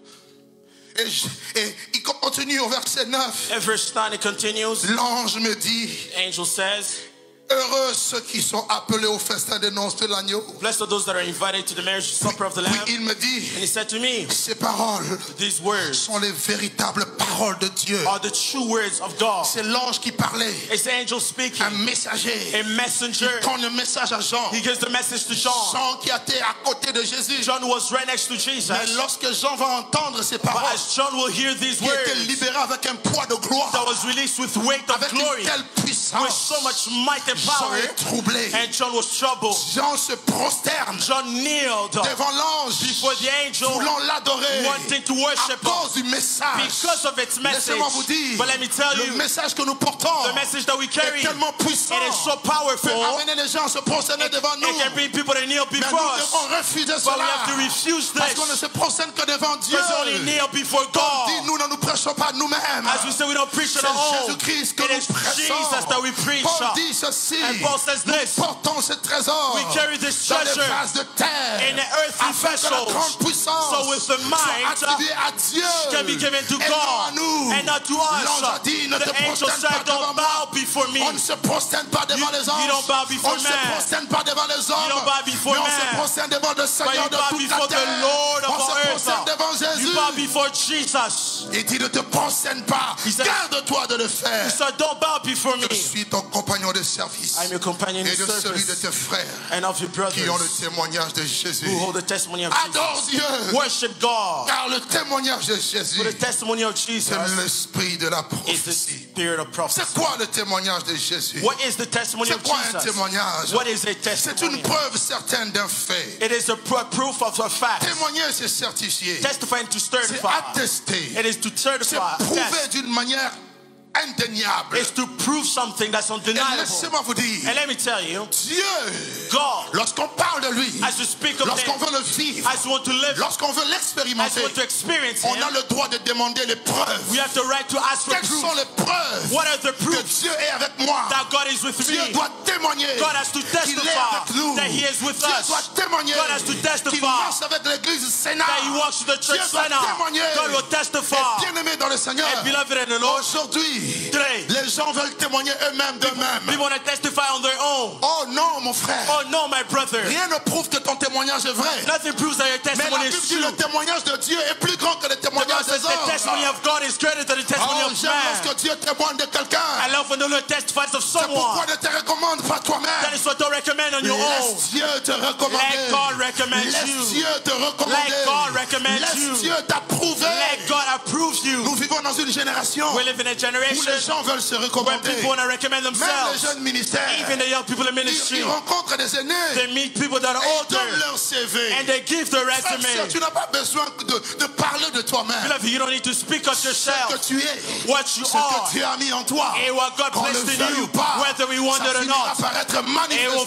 A: Et, je- et il continue au verset neuf.
C: And verse nine, it continues.
A: L'ange me dit,
C: Angel says,
A: heureux ceux qui sont appelés au festin des noces de l'agneau.
C: blessed are those that are invited to the marriage supper of the
A: Puis
C: Lamb.
A: il me dit,
C: And he said to me,
A: ces paroles
C: these words
A: sont les véritables paroles de Dieu.
C: are the true words of God.
A: C'est l'ange qui parlait,
C: It's the angel speaking,
A: un messager.
C: a messenger.
A: Il donne le message à Jean.
C: He gives the message to John.
A: Jean qui était à côté de Jésus.
C: John was right next to Jesus.
A: Mais lorsque Jean va entendre ces
C: But
A: paroles,
C: as John will hear these
A: qui était
C: words,
A: libéré avec un poids de gloire,
C: that was released with weight of
A: avec
C: glory,
A: une telle
C: with
A: puissance,
C: so much might and
A: Jean
C: power,
A: est troublé.
C: and John was troubled.
A: Jean se prosterne
C: John kneeled
A: devant l'ange,
C: before the angel,
A: voulant l'adorer
C: wanting to
A: à
C: worship him
A: cause du message.
C: because of its message.
A: Laissez-moi vous dire,
C: But let me tell
A: le
C: you,
A: message que nous portons
C: the message that we carry,
A: est tellement puissant,
C: it is so powerful,
A: peut amener les gens à se prosterner devant nous.
C: it can bring people to kneel
A: Mais
C: before
A: nous
C: us.
A: devons refuser
C: But we
A: cela,
C: have to refuse
A: parce qu'on ne
C: this,
A: se prosterne que devant Dieu.
C: because we only kneel before
A: Comme dit,
C: God.
A: nous ne nous prêchons pas nous-mêmes.
C: As we say, we don't preach on
A: C'est
C: our own.
A: Jésus-Christ que
C: It
A: nous
C: is
A: prêchons.
C: Jesus that we preach.
A: Paul dit ceci,
C: And Paul says this,
A: portons ce trésor
C: we carry this
A: dans les
C: treasure
A: vases de terre,
C: in the earthy
A: afin que la
C: vessels,
A: grande puissance
C: so with the mind
A: soit attribuée à Dieu
C: can be given to
A: et non à
C: God
A: nous.
C: and not to us.
A: L'ange a dit, ne te
C: The angel
A: prosterne
C: said,
A: pas devant
C: don't
A: moi.
C: bow before me.
A: On ne se prosterne pas devant
C: You-
A: les
C: you
A: anges.
C: don't bow before
A: On ne se
C: man.
A: prosterne pas devant les hommes.
C: don't bow before
A: mais on se
C: man.
A: prosterne devant le
C: But
A: Seigneur
C: you
A: de
C: bow
A: toute
C: before
A: la
C: the
A: terre.
C: Lord of
A: On se
C: all
A: prosterne devant
C: earth.
A: Jésus.
C: You bow before Jesus.
A: Il dit, ne te prosterne pas.
C: He said-
A: Garde-toi de le faire.
C: He said, don't bow before me.
A: Je suis ton compagnon de service
C: I'm your companion in
A: et de celui de
C: service
A: tes frères
C: and of your brothers
A: qui ont le témoignage de Jésus.
C: who hold the testimony of
A: Adore
C: Jesus.
A: Dieu,
C: Worship God.
A: car le témoignage de Jésus,
C: For the testimony of Jesus
A: c'est l'esprit de la
C: is the
A: prophétie.
C: spirit of prophecy.
A: C'est quoi le témoignage de Jésus?
C: What is the testimony
A: C'est
C: of
A: quoi un
C: Jesus?
A: témoignage?
C: What is a
A: C'est
C: testimony?
A: une preuve certaine d'un fait.
C: It is a pro- proof of a fact.
A: Témoigner, c'est certifier.
C: Testifying to
A: C'est
C: certify.
A: attester.
C: It is to
A: C'est
C: certify.
A: prouver
C: Test.
A: d'une manière indéniable.
C: It's to prove something that's
A: Et
C: undeniable.
A: laissez-moi vous dire,
C: And let me tell you,
A: Dieu,
C: God,
A: lorsqu'on parle de lui,
C: as you speak of
A: lorsqu'on
C: Him,
A: veut le vivre,
C: as you want to live,
A: lorsqu'on veut
C: as
A: l'expérimenter,
C: you want to experience
A: on
C: Him,
A: a le droit de demander les preuves.
C: we have the right to ask for
A: Quelles
C: proof.
A: sont les preuves
C: What are the
A: que
C: proofs
A: Dieu est avec moi?
C: that God is with
A: Dieu
C: me?
A: doit témoigner
C: God has to
A: qu'il est
C: testify
A: avec nous.
C: that He is with
A: Dieu
C: us.
A: doit témoigner
C: God has to
A: qu'il
C: testify
A: marche avec l'église Sénat.
C: that He walks to the
A: Dieu
C: church
A: doit
C: center.
A: témoigner.
C: God will
A: Et
C: testify.
A: bien-aimé dans le Seigneur,
C: And beloved in the Lord,
A: aujourd'hui,
C: today,
A: les gens veulent témoigner eux-mêmes d'eux-mêmes.
C: people want to testify on their own.
A: Oh non, mon frère.
C: Oh no, my brother.
A: Rien ne prouve que ton témoignage est vrai.
C: Nothing proves that your
A: Mais la
C: testimony
A: Bible
C: is
A: dit
C: true.
A: le témoignage de Dieu est plus grand que le
C: The
A: témoignage
C: Bible says
A: des
C: the testimony
A: hommes.
C: of God is greater than the testimony
A: Oh,
C: of
A: j'aime
C: man.
A: lorsque Dieu témoigne de quelqu'un.
C: I love when the Lord testifies of
A: C'est pourquoi
C: someone.
A: ne te recommande pas
C: That
A: toi-même.
C: is what don't recommend on your own.
A: Laisse Dieu te recommander.
C: Let God recommend
A: Laisse
C: you.
A: Dieu te recommander.
C: Let God recommend
A: Laisse
C: you.
A: Dieu t'approuver.
C: Let God approve you.
A: Nous vivons dans une génération
C: We live in a
A: où
C: generation
A: les gens veulent se
C: where
A: recommander.
C: people want to recommend
A: Même les
C: themselves.
A: jeunes ministères,
C: Even the young people in
A: ils,
C: ministry,
A: ils rencontrent des aînés
C: they meet people that are
A: et ils donnent
C: older
A: leur C V.
C: and they give their
A: Frère, sœur,
C: resume.
A: tu n'as pas besoin de, de parler de toi-même.
C: Beloved, you don't need to speak of
A: Ce que
C: yourself,
A: tu es,
C: what you
A: ce
C: are,
A: que Dieu a mis en toi,
C: and what God
A: qu'on le
C: placed in
A: veuille
C: you,
A: ou pas,
C: whether we want
A: ça
C: it or
A: finira
C: not.
A: par être
C: It will
A: manifesté
C: finish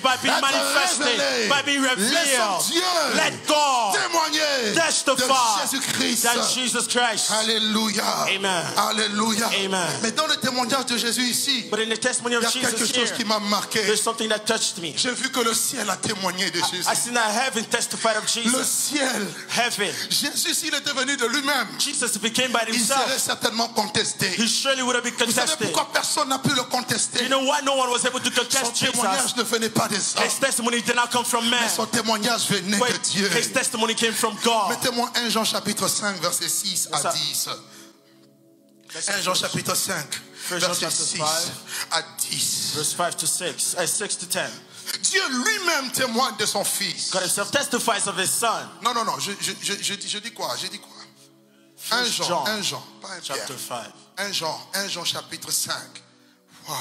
C: by being manifested,
A: révélé.
C: by being
A: Laissons
C: revealed.
A: Dieu
C: Let God
A: témoigner
C: testify
A: de Jésus-Christ.
C: that Jesus Christ.
A: Alléluia.
C: Amen.
A: Alléluia.
C: Amen.
A: Mais dans le témoignage de Jésus ici,
C: But in the testimony
A: il y
C: of
A: a quelque
C: Jesus
A: chose
C: here,
A: qui m'a marqué.
C: there's something that touched me.
A: J'ai vu que le ciel a témoigné de Jésus.
C: I seen that heaven testified of
A: Le
C: Jesus.
A: ciel.
C: Heaven.
A: Jésus, s'il était venu de lui-même,
C: Jesus, if he came by
A: il serait
C: himself,
A: certainement contesté.
C: he surely would have been
A: Vous savez
C: contested.
A: pourquoi personne n'a pu le contester?
C: You know why no one was able to
A: Son
C: contest Jesus?
A: témoignage ne venait pas des hommes,
C: His testimony did not come from man,
A: mais son témoignage venait
C: but
A: de Dieu.
C: his testimony came from God.
A: Mettez-moi un Jean chapitre cinq, verset six à dix. un Jean chapitre cinq, verset six à dix.
C: Verse five to six, uh, six to ten.
A: Dieu lui-même témoigne de son Fils.
C: God himself testifies of his son.
A: Non, non, non, je, je, je, je, dis- je dis quoi? Je dis quoi? un Jean,
C: John,
A: un Jean, pas un Pierre.
C: chapter five.
A: un Jean, un Jean chapitre cinq. Wow.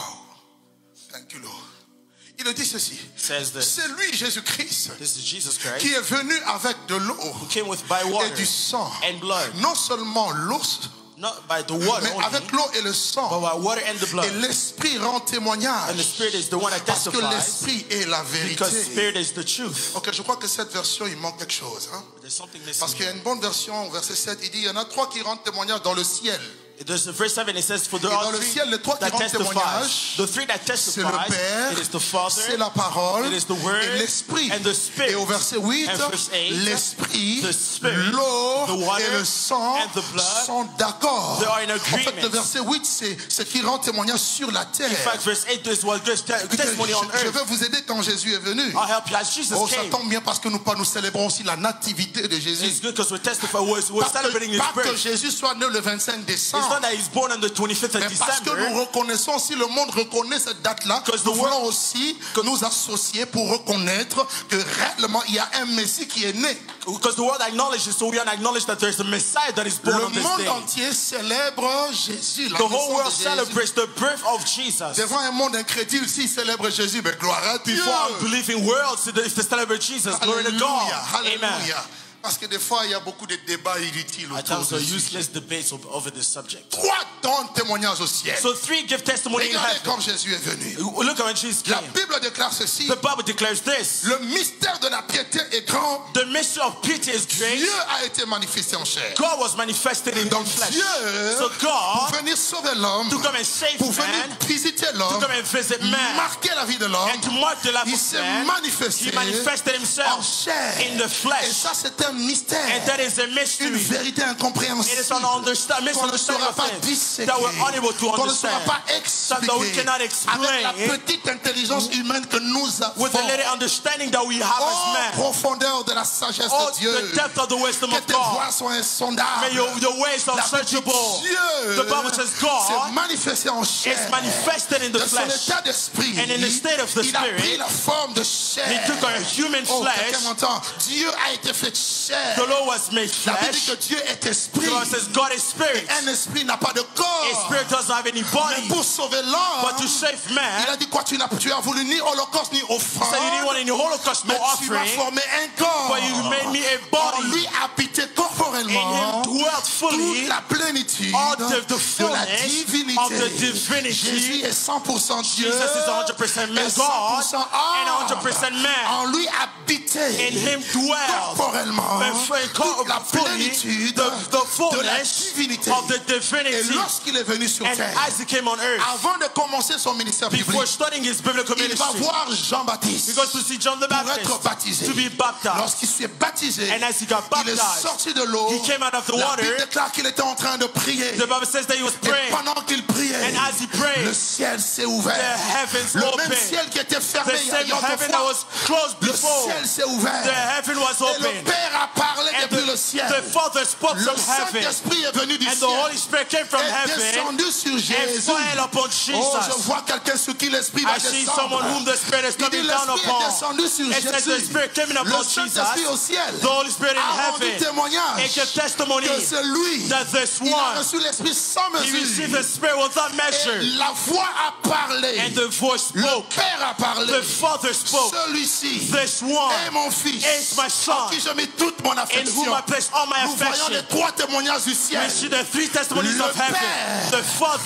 A: Thank you, Lord. Il dit ceci.
C: Says this.
A: C'est lui, Jésus-Christ,
C: This is Jesus Christ,
A: qui est venu avec de l'eau
C: who came with by
A: et
C: water
A: du sang.
C: and blood.
A: Non seulement l'eau,
C: Not by the water
A: mais
C: only,
A: avec l'eau et le
C: but
A: sang.
C: by water and the blood.
A: Et l'esprit rend
C: And the
A: témoignage.
C: Spirit is the one that
A: Parce que
C: testifies,
A: l'esprit est la
C: because
A: vérité.
C: Spirit is the truth.
A: Ok, je crois que cette version, il manque quelque chose. Hein?
C: There's something missing.
A: Parce qu'il y a une bonne version, au verset sept, il dit, il y en a trois qui rendent témoignage dans le ciel.
C: There's verse seven, it says, for there
A: Et
C: are
A: dans le
C: three
A: ciel, les trois qui
C: that
A: rendent
C: testify.
A: témoignage,
C: The three that
A: c'est le
C: testify,
A: Père,
C: it is the Father,
A: c'est la parole
C: it is the Word,
A: et l'Esprit.
C: and the Spirit.
A: Et au verset huit,
C: And verse eight,
A: l'Esprit,
C: the Spirit,
A: l'eau
C: the water,
A: et le sang
C: and the blood,
A: sont d'accord.
C: they are in
A: En fait,
C: agreement.
A: le verset huit, c'est ce qui rend témoignage sur la terre.
C: In fact, verse eight is what gives te-
A: Écoutez,
C: testimony on
A: je, je
C: earth.
A: vais vous aider quand Jésus est venu.
C: I'll help you as Jesus
A: Oh, ça
C: came.
A: tombe bien parce que nous, nous célébrons aussi la nativité de Jésus.
C: It's good because we're testifying, we're, we're
A: Pas
C: celebrating
A: que,
C: his
A: pas que
C: birth.
A: Jésus soit né le vingt-cinq
C: It's
A: décembre.
C: not that he's born on the twenty-fifth of
A: Mais parce que nous
C: December,
A: reconnaissons, si le monde reconnaît cette date-là,
C: Because the
A: nous voulons
C: world-
A: aussi nous associer pour reconnaître que réellement il y a un Messie qui est né.
C: because the world acknowledges, so we acknowledge that there's a Messiah that is born
A: Le
C: on this
A: monde
C: day.
A: entier célèbre Jésus. La
C: The whole
A: naissance
C: world
A: de Jésus.
C: celebrates the birth of Jesus.
A: Devant un monde incrédule, s'il célèbre Jésus, ben gloire à Dieu.
C: Before unbelieving worlds, if they celebrate Jesus, glory to God.
A: Alléluia,
C: Amen.
A: alléluia. Parce que des fois, il y a beaucoup de débats inutiles
C: At
A: autour
C: times,
A: de
C: there are
A: ce
C: useless debates over- over this subject.
A: Trois donnent témoignage au ciel.
C: So three give testimony in
A: Regardez
C: heaven.
A: quand Jésus est venu.
C: Look at when Jesus
A: La
C: came.
A: Bible déclare ceci.
C: The Bible declares this.
A: Le mystère de la piété est grand.
C: The mystery of pity is great.
A: Dieu a été manifesté en chair.
C: God was manifested in
A: Donc
C: the flesh.
A: Dieu,
C: So
A: pour
C: God,
A: venir sauver l'homme,
C: to come and save
A: pour venir
C: man,
A: visiter
C: to
A: l'homme,
C: come and visit man,
A: marquer la vie de l'homme,
C: and to mark the life
A: il
C: of
A: s'est
C: man,
A: manifesté
C: he manifested
A: en
C: himself
A: chair.
C: in the
A: Et
C: flesh.
A: ça, c'est un mystère,
C: And that is a
A: une
C: mystery.
A: vérité
C: It is
A: incompréhensible
C: an understand,
A: qu'on ne
C: misunderstanding
A: saura
C: of
A: pas
C: things
A: disséquer,
C: that we're unable to
A: qu'on ne saura
C: understand.
A: pas
C: Something that we
A: expliquer
C: cannot
A: avec la
C: explain
A: petite intelligence humaine que nous
C: with the
A: avons.
C: little understanding that we have
A: Oh,
C: as man.
A: profondeur de la sagesse
C: Oh,
A: de Dieu.
C: the depth of the wisdom
A: Que
C: of
A: tes
C: God.
A: voies soient insondables.
C: May your, your ways are
A: La petite
C: searchable.
A: Dieu
C: The Bible says
A: s'est
C: God
A: manifesté en chair.
C: is manifested in the
A: De son
C: flesh.
A: état d'esprit,
C: And in the state of the
A: il a pris
C: spirit,
A: la forme de chair.
C: He took a human
A: Oh,
C: flesh.
A: quelqu'un m'entend? Dieu a été fait chair.
C: The Lord was made
A: La Bible dit
C: flesh.
A: que Dieu est esprit.
C: God says God is spirit.
A: Un esprit n'a pas de corps.
C: A spirit doesn't have any
A: Mais
C: body.
A: pour sauver
C: But
A: l'homme,
C: to save
A: il
C: man,
A: a dit quoi? Tu n'as tu as voulu ni holocauste ni offrande.
C: so you didn't want any holocaust, no
A: Mais tu m'as
C: offering,
A: formé un corps.
C: but you made me a
A: En
C: body.
A: lui habitait
C: In him
A: corporellement
C: dwelt fully
A: toute la plénitude
C: all the, the
A: de la
C: fullness
A: divinité.
C: of the
A: Jésus
C: divinity.
A: est cent pour cent Dieu
C: Jesus is one hundred percent man,
A: et cent pour cent
C: God, and one hundred percent
A: homme.
C: man.
A: En lui habitait
C: In him dwelt
A: corporellement toute la
C: fully
A: plénitude
C: the, the
A: de la
C: fullness
A: divinité.
C: of the
A: Et
C: divinity.
A: lorsqu'il est venu sur
C: And
A: terre,
C: as he came on earth,
A: avant de commencer son ministère
C: before
A: biblique,
C: studying his biblical
A: il va
C: ministry,
A: voir
C: he
A: Jean-Baptiste
C: goes to see John the
A: pour être
C: Baptist
A: baptisé.
C: to be baptized.
A: Lorsqu'il s'est baptisé,
C: And as he got
A: il est
C: baptized,
A: sorti de l'eau.
C: he came out of the
A: La
C: water.
A: Bible déclare qu'il était en train de prier.
C: The Bible says that he was
A: Et
C: praying,
A: pendant qu'il priait,
C: and as he prayed,
A: le ciel s'est ouvert.
C: the heavens
A: Le même
C: opened.
A: ciel qui était fermé
C: The
A: il y a
C: same heaven that
A: autrefois,
C: was closed
A: le
C: before,
A: ciel s'est ouvert.
C: the heaven was
A: Et le
C: opened.
A: Père a parlé
C: And
A: depuis
C: the,
A: le ciel.
C: the Father spoke
A: Le
C: from heaven,
A: Saint-Esprit est venu du
C: and the
A: ciel.
C: Holy Spirit came from
A: Est
C: heaven
A: descendu sur
C: and
A: Jésus.
C: fell upon
A: Oh, je
C: Jesus.
A: vois quelqu'un sur qui l'Esprit va
C: I see
A: descendre.
C: someone whom the Spirit is
A: Il dit
C: coming down
A: l'Esprit est
C: upon.
A: descendu sur
C: It says the
A: Jésus.
C: Spirit came
A: Le
C: upon
A: Saint-Esprit au
C: Jesus.
A: ciel
C: The Holy Spirit in
A: a rendu
C: heaven
A: témoignage
C: and gave testimony
A: que c'est lui.
C: that this
A: Il a
C: one,
A: reçu l'Esprit sans
C: he received
A: mesure.
C: the Spirit without measure,
A: Et la voix a parlé.
C: and the voice
A: Le
C: spoke.
A: Père a parlé.
C: The Father spoke.
A: Celui-ci
C: This
A: est
C: one
A: mon fils,
C: is my son,
A: en qui je mets toute mon
C: in
A: affection.
C: whom I place all my
A: Nous voyons
C: affection.
A: les trois témoignages du ciel.
C: We see the three testimonies
A: Le
C: of heaven.
A: Père,
C: The Father,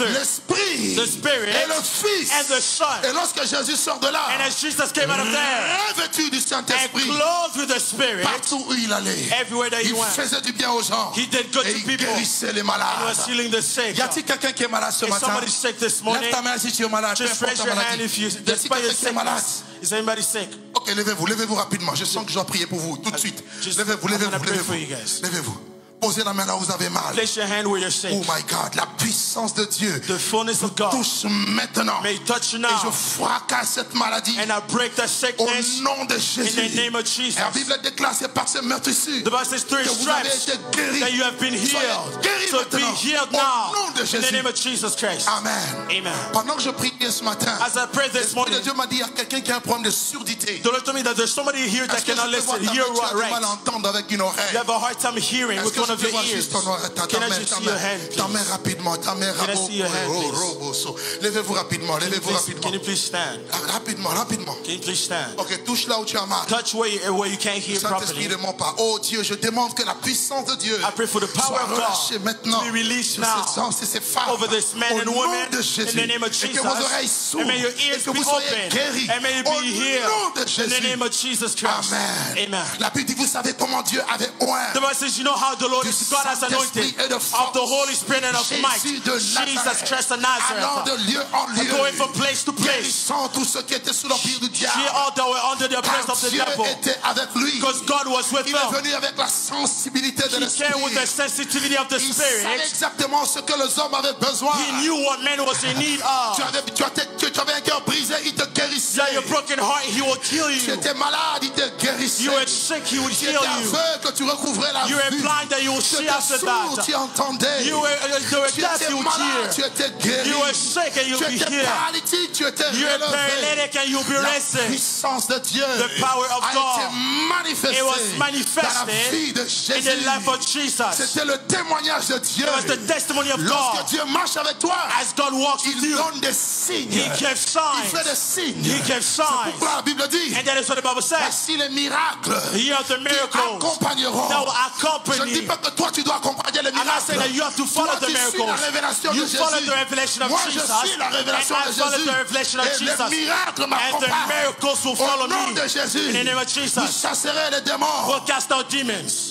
A: l'Esprit
C: the Spirit,
A: et le Fils.
C: and the Son.
A: Et lorsque Jésus sort de là,
C: And as Jesus came out of there,
A: revêtu du
C: and
A: Saint-Esprit,
C: clothed with the Spirit,
A: partout où il allait,
C: everywhere that he
A: il
C: went,
A: faisait du bien aux gens.
C: he did good
A: Et
C: to
A: il
C: people.
A: guérissait les
C: He
A: malades.
C: was healing the sick.
A: Y a-t-il quelqu'un qui est malade ce
C: Is
A: matin?
C: somebody sick this morning?
A: Lève ta main si tu es malade.
C: Just
A: Peu importe
C: raise
A: ta
C: your hand
A: maladie.
C: if you,
A: Y a-t-il
C: despite your
A: quelqu'un qui est malade?
C: sickness. Is anybody sick?
A: Ok, levez-vous, levez-vous rapidement. Je sens que je dois prier pour vous tout de suite.
C: Just-
A: Levez-vous,
C: I'm
A: levez-vous,
C: gonna pray for you
A: levez-vous.
C: guys.
A: Levez-vous. Posez la main là où vous avez mal.
C: Place your hand where you're sick.
A: Oh my God, la puissance de Dieu
C: The fullness of God
A: touche maintenant.
C: may touch you
A: Et je
C: now.
A: fracasse cette maladie
C: And I break that
A: au
C: sickness
A: nom de
C: in
A: Jésus.
C: the name of Jesus.
A: Et la Bible déclare, c'est par ces meurtrissures
C: The Bible says through
A: que
C: his
A: vous avez
C: stripes
A: été guéris.
C: that you have been
A: Soyez
C: healed.
A: guéris
C: So be
A: maintenant.
C: healed
A: Au
C: now
A: nom de
C: in the
A: Jésus.
C: name of Jesus Christ.
A: Amen.
C: Amen.
A: Pendant que je priais ce matin,
C: As I prayed this
A: l'Esprit de
C: morning,
A: Dieu m'a dit, il y a quelqu'un qui a un problème de surdité.
C: the Lord told me that there's somebody here
A: Est-ce
C: that
A: que je
C: cannot
A: peux voir
C: listen,
A: ta
C: hear
A: main? Tu as du mal
C: right.
A: à entendre avec une oreille.
C: You have a hard time hearing
A: Est-ce
C: with
A: que
C: one
A: je
C: of
A: peux
C: your
A: voir
C: ears.
A: juste ton oreille, ta, ta
C: Can I
A: main,
C: just
A: ta
C: see your
A: main,
C: hand,
A: ta
C: please?
A: main rapidement, ta main
C: Can I see your hand,
A: rapidement.
C: please?
A: Levez-vous rapidement,
C: Can you
A: levez-vous
C: please,
A: rapidement.
C: can you please stand?
A: Ah, Rapidement, rapidement.
C: Can you please stand?
A: Ok, touche là où tu as mal.
C: Touch where you, where you can't hear
A: Saint-Esprit
C: properly.
A: ne ment pas. Oh Dieu, je demande que la puissance de Dieu
C: I pray for the power
A: soit
C: of God
A: relâchée maintenant
C: to be released
A: sur
C: now
A: ces hommes et ces femmes
C: over this man
A: au
C: and
A: nom
C: woman
A: de
C: in
A: Jésus.
C: the name of
A: Et
C: Jesus.
A: que vos oreilles s'ouvrent
C: And may your
A: et
C: ears
A: que
C: be
A: vous soyez
C: open.
A: guéris
C: And may you
A: au
C: be
A: nom
C: healed
A: de
C: in the
A: Jésus.
C: name of Jesus Christ.
A: Amen.
C: Amen.
A: La Bible dit, vous savez comment Dieu avait oint
C: The Bible says, you know how the Lord
A: du
C: is, God has anointed
A: Saint-Esprit et de
C: of the
A: force
C: Holy Spirit and of might.
A: Jésus de
C: Jesus
A: Nazareth,
C: Christ of
A: allant de
C: Nazareth.
A: lieu en lieu,
C: Going from place to place.
A: guérissant tous ceux qui étaient sous l'empire du diable.
C: Heal all that were under the oppression
A: Car
C: of the
A: Dieu
C: devil.
A: était avec lui.
C: Because God was with
A: Il est
C: them.
A: venu avec la sensibilité de
C: He came with the
A: l'esprit.
C: sensitivity of the
A: Il savait
C: Spirit.
A: exactement ce que les hommes avaient besoin.
C: He knew what man was in need of.
A: Tu avais, tu, avais, tu, tu avais un cœur brisé, il te guérissait.
C: Yeah, your broken heart, He will heal
A: Tu
C: you.
A: étais malade, il te guérissait.
C: You were sick, He would
A: Tu
C: heal
A: étais
C: you.
A: aveugle, tu recouvrais la
C: You were
A: vue.
C: blind, that you will
A: Tu
C: see
A: étais
C: after
A: sourd,
C: that.
A: tu entendais.
C: You were, uh, you were
A: Tu
C: deaf,
A: étais
C: you would
A: malade, tu
C: hear.
A: étais guéri.
C: You were sick, and you'll
A: Tu
C: be
A: étais
C: healed.
A: paralytique, tu étais
C: You were
A: relevé.
C: paralytic, and you'll be
A: La
C: risen.
A: puissance de Dieu
C: The power of
A: a
C: God.
A: été manifestée
C: It was
A: dans la
C: manifested
A: vie de
C: in
A: Jésus.
C: the life of Jesus.
A: C'était le témoignage de Dieu.
C: It was the testimony of
A: Lorsque
C: God.
A: Dieu marche avec toi,
C: As God walks with
A: il
C: you,
A: donne des signes.
C: He gives
A: Il
C: signs.
A: fait des signes.
C: He gives
A: C'est
C: signs.
A: pourquoi la Bible dit,
C: And that is what the Bible says.
A: voici les miracles
C: Here are the
A: qui
C: miracles
A: accompagneront.
C: that will
A: Je ne dis
C: accompany.
A: pas que toi tu dois accompagner les
C: I'm not saying that
A: miracles.
C: you have to follow
A: Toi
C: the
A: qui suis
C: miracles.
A: la révélation
C: You
A: de
C: follow
A: Jésus.
C: the revelation of
A: Moi je
C: Jesus.
A: suis la
C: And
A: révélation
C: I
A: de
C: follow
A: Jésus.
C: the revelation of
A: Et les
C: Jesus.
A: miracles
C: And the
A: m'accompagnent.
C: miracles will
A: Au
C: follow
A: nom
C: me.
A: de Jésus,
C: In the name of
A: vous
C: Jesus,
A: chasserez les démons.
C: we'll cast out demons.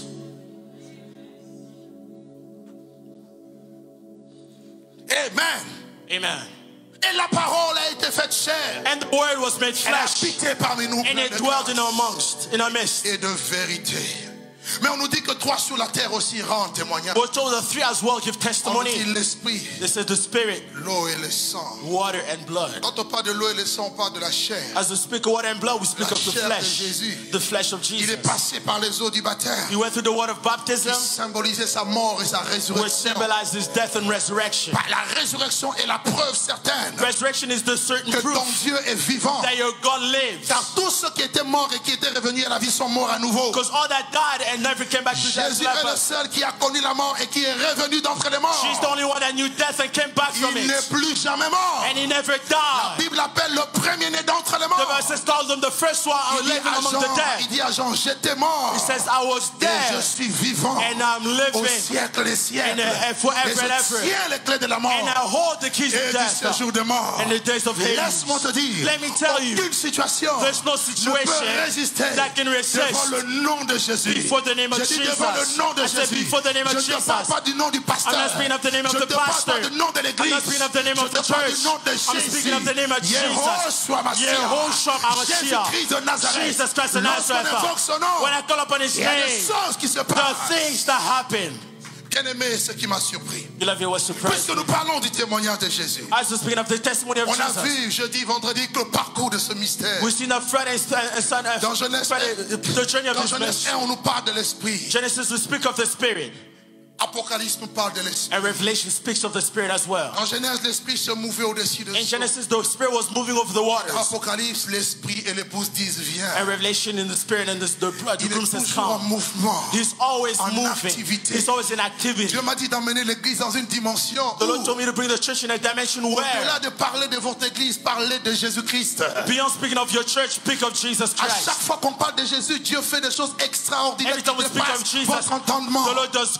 A: Amen.
C: Amen.
A: Et la parole a été faite chair.
C: And the word was made
A: Elle a
C: flesh.
A: habité parmi nous.
C: And
A: plein
C: it
A: de
C: dwelt in
A: grâce
C: our amongst, in our midst.
A: et de vérité. Mais on nous dit que toi sur la terre aussi rend témoignage.
C: We're told the three as well give
A: On nous dit
C: testimony.
A: l'esprit,
C: This is the spirit,
A: l'eau et le sang.
C: water, and blood.
A: Quand on parle de l'eau et le sang, on parle de la chair.
C: As we speak of water and blood, we speak
A: La
C: of the
A: chair de
C: flesh,
A: Jésus.
C: the flesh of
A: Il est
C: Jesus.
A: passé par les eaux du baptême.
C: He went through the water of
A: Qui
C: baptism,
A: symbolisait sa mort et sa
C: which
A: résurrection.
C: symbolizes his death and resurrection.
A: La résurrection est la preuve certaine
C: Resurrection is the certain
A: que ton
C: proof
A: Dieu est vivant.
C: that your God lives.
A: Car tous ceux qui étaient morts et qui étaient revenus à la vie sont morts à nouveau.
C: Because all that died and never came back to death.
A: Jésus est le seul qui a connu la mort et qui est revenu d'entre les morts.
C: She's the only one that knew death and came back from
A: Il n'est
C: it.
A: plus jamais mort.
C: And he never
A: La
C: died.
A: Bible appelle le premier-né d'entre les
C: The
A: morts.
C: verses calls him the first one
A: Il dit,
C: living
A: à
C: among
A: Jean,
C: the
A: il
C: dead.
A: dit à Jean, j'étais mort
C: He says, I was
A: et je
C: dead
A: suis vivant
C: and I'm
A: au
C: living
A: siècle des siècles.
C: and, uh, forever
A: Et je
C: and ever.
A: tiens les clés de la mort
C: and I hold the keys
A: et
C: of
A: du
C: death
A: séjour de mort.
C: and the days of Hades.
A: Laisse-moi te dire,
C: Let me tell you,
A: aucune situation
C: there's no
A: ne
C: situation
A: peut résister
C: that can resist
A: devant le nom de Jésus.
C: before the name of
A: J'ai dit
C: Jesus.
A: devant le nom de
C: I said
A: Jésus.
C: before the name of
A: Je ne
C: Jesus.
A: te parle pas du nom du pasteur.
C: I'm not speaking of the name of
A: Je
C: the
A: ne te parle
C: pastor.
A: pas du nom de
C: I'm
A: l'église.
C: not speaking of the name of
A: Je
C: the
A: te parle
C: church.
A: du nom de
C: I'm
A: Jésus.
C: speaking of the name of Jesus.
A: Yehoshua Mashiach.
C: Yehoshua Mashiach.
A: Jésus-Christ de Nazareth.
C: Jesus Christ of
A: Lorsqu'on
C: Nazareth.
A: invoque son nom,
C: When I call upon His
A: il y a des
C: name,
A: choses qui se
C: the
A: passent.
C: things that happen.
A: Bien-aimé, ce qui m'a surpris.
C: Beloved, was surprised.
A: Puisque nous parlons du témoignage de Jésus.
C: As we're speaking of the testimony of
A: On a
C: Jesus,
A: vu jeudi, vendredi que le parcours de ce mystère.
C: we've seen the Friday and Sunday,
A: Dans Genèse,
C: Friday, the journey of
A: dans
C: this
A: Genèse
C: message.
A: un, on nous parle de l'esprit.
C: Genesis, we speak of the Spirit,
A: Apocalypse nous parle de l'esprit.
C: and Revelation speaks of the Spirit as well.
A: En Genèse, l'esprit se mouvait au-dessus de
C: In
A: soi.
C: Genesis, the Spirit was moving over the waters.
A: Apocalypse, l'esprit et l'épouse disent viens.
C: And Revelation in the Spirit and the, the, the
A: Il
C: groom
A: est
C: says
A: toujours en
C: come.
A: mouvement.
C: He's always
A: En
C: moving.
A: activité.
C: He's always in activity.
A: Dieu m'a dit d'emmener l'église dans une dimension
C: The Lord
A: où,
C: told me to bring the church in a dimension
A: au-delà
C: where,
A: de parler de votre église, parler de Jésus-Christ.
C: beyond speaking of your church, speak of Jesus
A: À chaque
C: Christ.
A: fois qu'on parle de Jésus, Dieu fait des choses extraordinaires
C: Every
A: qui
C: time we speak of
A: dépassent
C: Jesus,
A: votre entendement.
C: the Lord does great things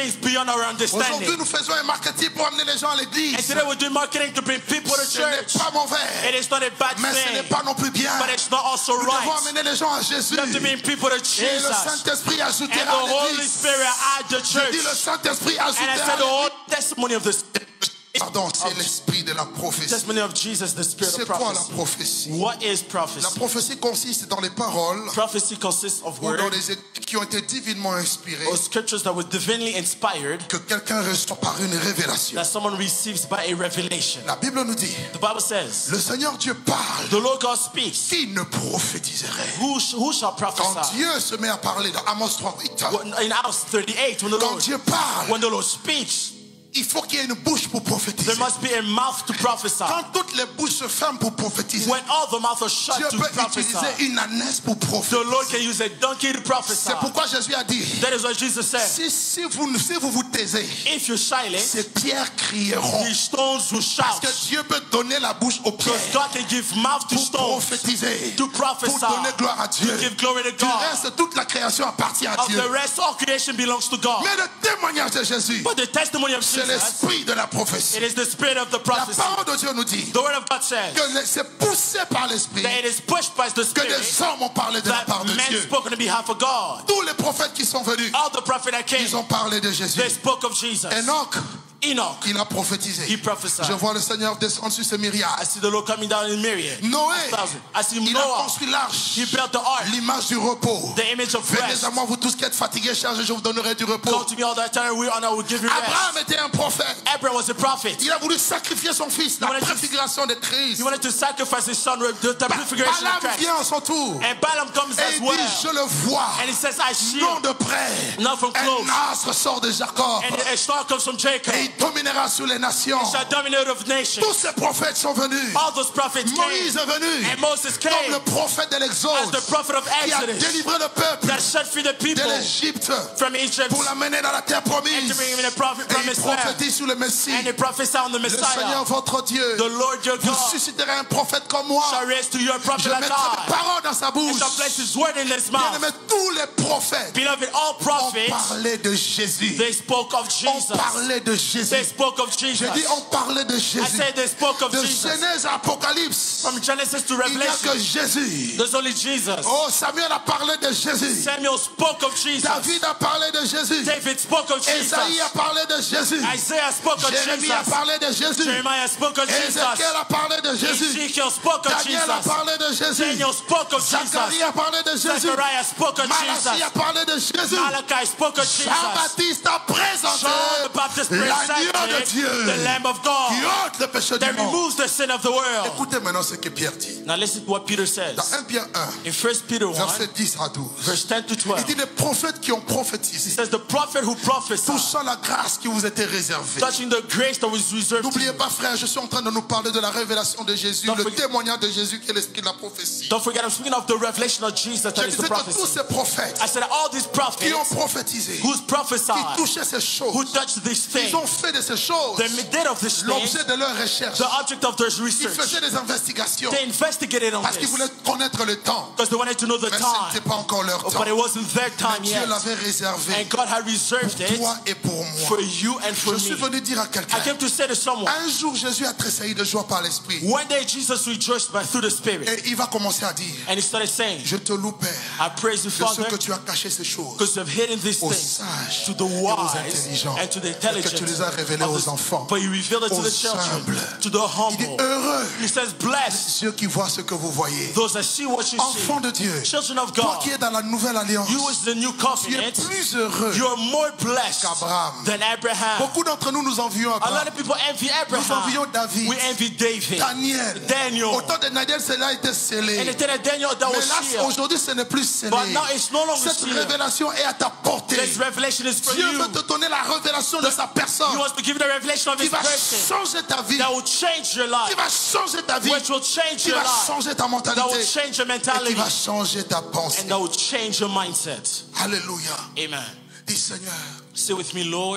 C: is beyond our understanding.
A: Aujourd'hui, nous faisons un marketing pour amener les gens à
C: And
A: l'église.
C: today we do marketing to bring people to
A: Ce n'est
C: church.
A: pas mauvais,
C: It is not a bad
A: mais ce n'est
C: thing,
A: pas non plus bien.
C: but it's not also
A: Nous devons
C: right.
A: amener les gens à Jésus.
C: We have to bring people to
A: Et le
C: Jesus.
A: Saint-Esprit
C: And
A: ajoutera
C: the
A: à
C: Holy
A: l'église.
C: Spirit add the
A: Je
C: church.
A: dis le Saint-Esprit
C: And I
A: ajoutera
C: said
A: à
C: the whole
A: l'église.
C: testimony of this
A: Pardon, c'est l'esprit de la prophétie.
C: testimony of Jesus, the spirit
A: C'est
C: of
A: quoi la
C: prophecy.
A: prophétie?
C: What is
A: La
C: prophecy?
A: prophétie consiste dans les paroles
C: Prophecy consists of
A: ou dans
C: words
A: les écrits qui ont été divinement inspirés
C: or scriptures that were divinely inspired
A: que quelqu'un reçoit par une révélation.
C: that someone receives by a revelation.
A: La Bible nous dit,
C: The Bible says,
A: le Seigneur Dieu parle,
C: the Lord God speaks.
A: qui ne prophétiserait?
C: Who, sh- who shall
A: Quand
C: prophesy?
A: Dieu se met à parler dans Amos trois huit,
C: When- In Amos thirty-eight, when the
A: quand
C: Lord,
A: Dieu parle,
C: when the Lord speaks,
A: il faut qu'il y ait une bouche pour prophétiser.
C: there must be a mouth to prophesy.
A: Quand toutes les bouches se ferment pour prophétiser,
C: When all the mouths are
A: Dieu
C: shut to
A: peut
C: prophesy,
A: utiliser une ânesse pour
C: the Lord
A: prophétiser.
C: can use a donkey to prophesy.
A: C'est pourquoi Jésus a dit,
C: That is what Jesus said.
A: si, si, vous, si vous vous taisez,
C: If you're silent,
A: ces pierres crieront.
C: these stones will
A: Parce que
C: shout.
A: Dieu peut donner la bouche aux pierres
C: Because God can give mouth to
A: pour
C: stones,
A: prophétiser,
C: to
A: pour
C: prophesy,
A: donner gloire à Dieu.
C: to give glory to
A: Du
C: God.
A: reste, toute la création appartient à
C: Of
A: Dieu.
C: the rest, all creation belongs to God.
A: Mais le témoignage de Jésus,
C: But the testimony of
A: c'est
C: Jesus,
A: l'esprit de la prophétie.
C: it is the spirit of the
A: La
C: prophecy.
A: parole de Dieu nous dit
C: The word of God says
A: que le- c'est poussé par l'esprit
C: that it is pushed by the
A: que
C: spirit
A: des hommes ont parlé de la
C: that
A: part de
C: men
A: Dieu.
C: spoke on the behalf of God.
A: Tous les prophètes qui sont venus,
C: All the prophets that came,
A: ils ont parlé de Jésus.
C: they spoke of Jesus.
A: Enoch,
C: Enoch,
A: il a prophétisé.
C: he prophesied.
A: Je vois le Seigneur descendre sur ce
C: I
A: myriade.
C: see the Lord coming down in myriad.
A: Noé,
C: Thousand. I see
A: il a
C: Noah.
A: construit l'arche,
C: He built the ark,
A: l'image du repos.
C: the image of
A: Venez
C: rest.
A: à moi, vous tous qui êtes fatigués, chargés, je vous donnerai du repos.
C: Come to me all that time, we and I will give you
A: Abraham
C: rest.
A: était un prophète.
C: Abraham was a prophet.
A: Il a voulu sacrifier son fils, la
C: wanted to-
A: préfiguration de Christ.
C: He wanted to sacrifice his son, the, the prefiguration of
A: Balaam
C: Christ.
A: vient à son tour
C: And Balaam comes
A: et
C: as
A: il
C: well.
A: dit, je le vois,
C: And he says, I see
A: non
C: him.
A: de près.
C: Not from
A: Un
C: close.
A: astre sort de Jacob
C: And a star comes from Jacob.
A: et il dominera sur les nations.
C: Shall dominate of nations.
A: Tous ces prophètes sont venus.
C: All those prophets
A: Moïse
C: came.
A: est venu
C: And Moses
A: comme
C: came
A: le prophète de
C: as
A: l'Exode
C: the prophet of
A: qui a
C: Exodus
A: délivré le peuple
C: that set free the
A: de
C: people
A: l'Égypte
C: from Egypt
A: pour l'amener dans la terre
C: and to
A: promise.
C: bring him in a prophet
A: Et il
C: promised land.
A: prophétise sur le Messie.
C: And he prophesied on the
A: Le Seigneur
C: Messiah.
A: votre Dieu
C: The Lord your
A: vous
C: God
A: susciterez un prophète comme moi.
C: shall raise to you a prophet
A: Je
C: like
A: mettrai mes
C: I.
A: paroles dans sa
C: And
A: bouche.
C: shall place his word in his
A: Bien
C: mouth.
A: aimé, tous les prophètes
C: Beloved, all
A: ont
C: prophets,
A: parlé de Jésus.
C: they spoke of
A: On
C: Jesus.
A: parlait de
C: They
A: Jésus.
C: spoke of
A: J'ai
C: Jesus.
A: dit on parlait de
C: I
A: Jésus.
C: said they spoke of
A: De
C: Jesus.
A: Genèse à Apocalypse,
C: From Genesis to
A: il n'y a que
C: Revelation,
A: Jésus.
C: there's only Jesus.
A: Oh, Samuel a parlé de Jésus.
C: Samuel spoke of Jesus.
A: David a parlé de Jésus.
C: David spoke of Jesus.
A: Esaïe a parlé de Jésus.
C: Isaiah spoke of
A: Jérémie a
C: Jesus.
A: parlé de Jésus.
C: Jeremiah spoke of Jesus.
A: Ézéchiel a parlé de Jésus.
C: Ezekiel spoke of
A: Daniel a
C: Jesus.
A: parlé de Jésus.
C: Daniel spoke of
A: Zacharie
C: Jesus.
A: a parlé de Jésus.
C: Zechariah spoke of
A: Malachie a
C: Jesus.
A: parlé de Jésus.
C: Malachi spoke of Jesus.
A: Jean-Baptiste a présenté
C: John the Baptist
A: l'agneau de
C: presented
A: Dieu
C: the Lamb of
A: qui
C: God
A: ôte le péché du
C: that
A: monde.
C: removes the sin of the world.
A: Écoutez maintenant ce que Pierre dit.
C: Now listen to what Peter says.
A: Dans un Pierre un,
C: In First Peter one,
A: verset dix à douze.
C: verse ten to
A: Il
C: twelve,
A: dit les prophètes qui ont
C: it
A: prophétisé,
C: says, the prophet who prophesied,
A: touchant la grâce qui vous était réservée.
C: touching the grace that was reserved to
A: N'oubliez
C: you.
A: pas, frère, je suis en train de nous parler de la révélation de Jésus,
C: Don't
A: le
C: forget-
A: témoignage de Jésus qui est l'esprit de la prophétie.
C: Don't forget, I'm speaking of the revelation of Jesus that
A: Je
C: is the
A: disais que tous
C: prophecy.
A: ces prophètes
C: I said all these
A: qui ont
C: prophets
A: prophétisé,
C: who's
A: qui
C: prophesied,
A: touchaient ces
C: who
A: choses,
C: touched these things,
A: ils ont fait de ces choses
C: they did of these things
A: l'objet de leur recherche.
C: the object of their
A: Ils
C: research.
A: faisaient des investigations
C: They investigated on
A: parce qu'ils
C: this
A: voulaient connaître le temps.
C: because they wanted to know the
A: Mais ce
C: time,
A: n'était pas encore leur temps.
C: but it wasn't their time
A: Dieu
C: yet.
A: l'avait réservé
C: And God had reserved
A: pour
C: it
A: toi et pour moi.
C: for you and for
A: Je suis
C: me.
A: venu dire à
C: I
A: quelqu'un,
C: came to say to someone,
A: un jour Jésus a tressailli de joie par l'esprit
C: one day Jesus rejoiced by through the Spirit,
A: et il va commencer à dire,
C: and he started saying,
A: je te loue Père
C: I praise you,
A: de ce
C: Father,
A: que tu as caché ces choses
C: because you have hidden these
A: aux
C: things
A: sages
C: to the
A: et aux
C: wise
A: intelligents
C: and to the
A: et que
C: intelligent,
A: tu les as révélés
C: of
A: aux
C: the-
A: enfants,
C: but you revealed it to
A: aux
C: the children,
A: humbles.
C: to the
A: Il dit
C: humble.
A: heureux
C: He says, blessed
A: ceux qui voient ce que vous voyez.
C: those that see what you see.
A: Enfants de Dieu,
C: Children of
A: toi
C: God,
A: qui es dans la nouvelle alliance,
C: you is the new
A: tu es
C: covenant.
A: plus heureux
C: You are more blessed
A: qu'Abraham.
C: than Abraham.
A: Beaucoup d'entre nous, nous envions
C: A lot
A: Abraham.
C: of people envy
A: Nous envions
C: Abraham.
A: David,
C: We envy David,
A: Daniel.
C: Daniel.
A: Au temps de Daniel, cela a été scellé.
C: And the thing that Daniel that
A: Mais
C: was
A: là,
C: sealed.
A: aujourd'hui, ce n'est plus scellé.
C: But now it's no longer
A: Cette
C: sealed.
A: révélation est à ta portée.
C: This revelation is for
A: Dieu
C: you.
A: veut te donner la révélation de sa personne
C: He wants to give you the revelation of
A: qui
C: his
A: va
C: person
A: changer ta vie,
C: that will change your
A: qui
C: life,
A: va changer ta vie,
C: which will change
A: qui
C: your
A: va
C: life,
A: changer ta
C: that will
A: mentalité
C: change your
A: et qui
C: mentality,
A: va changer ta pensée.
C: and that will change your mindset.
A: Alléluia.
C: Amen.
A: Dis Seigneur,
C: Say with me, Lord,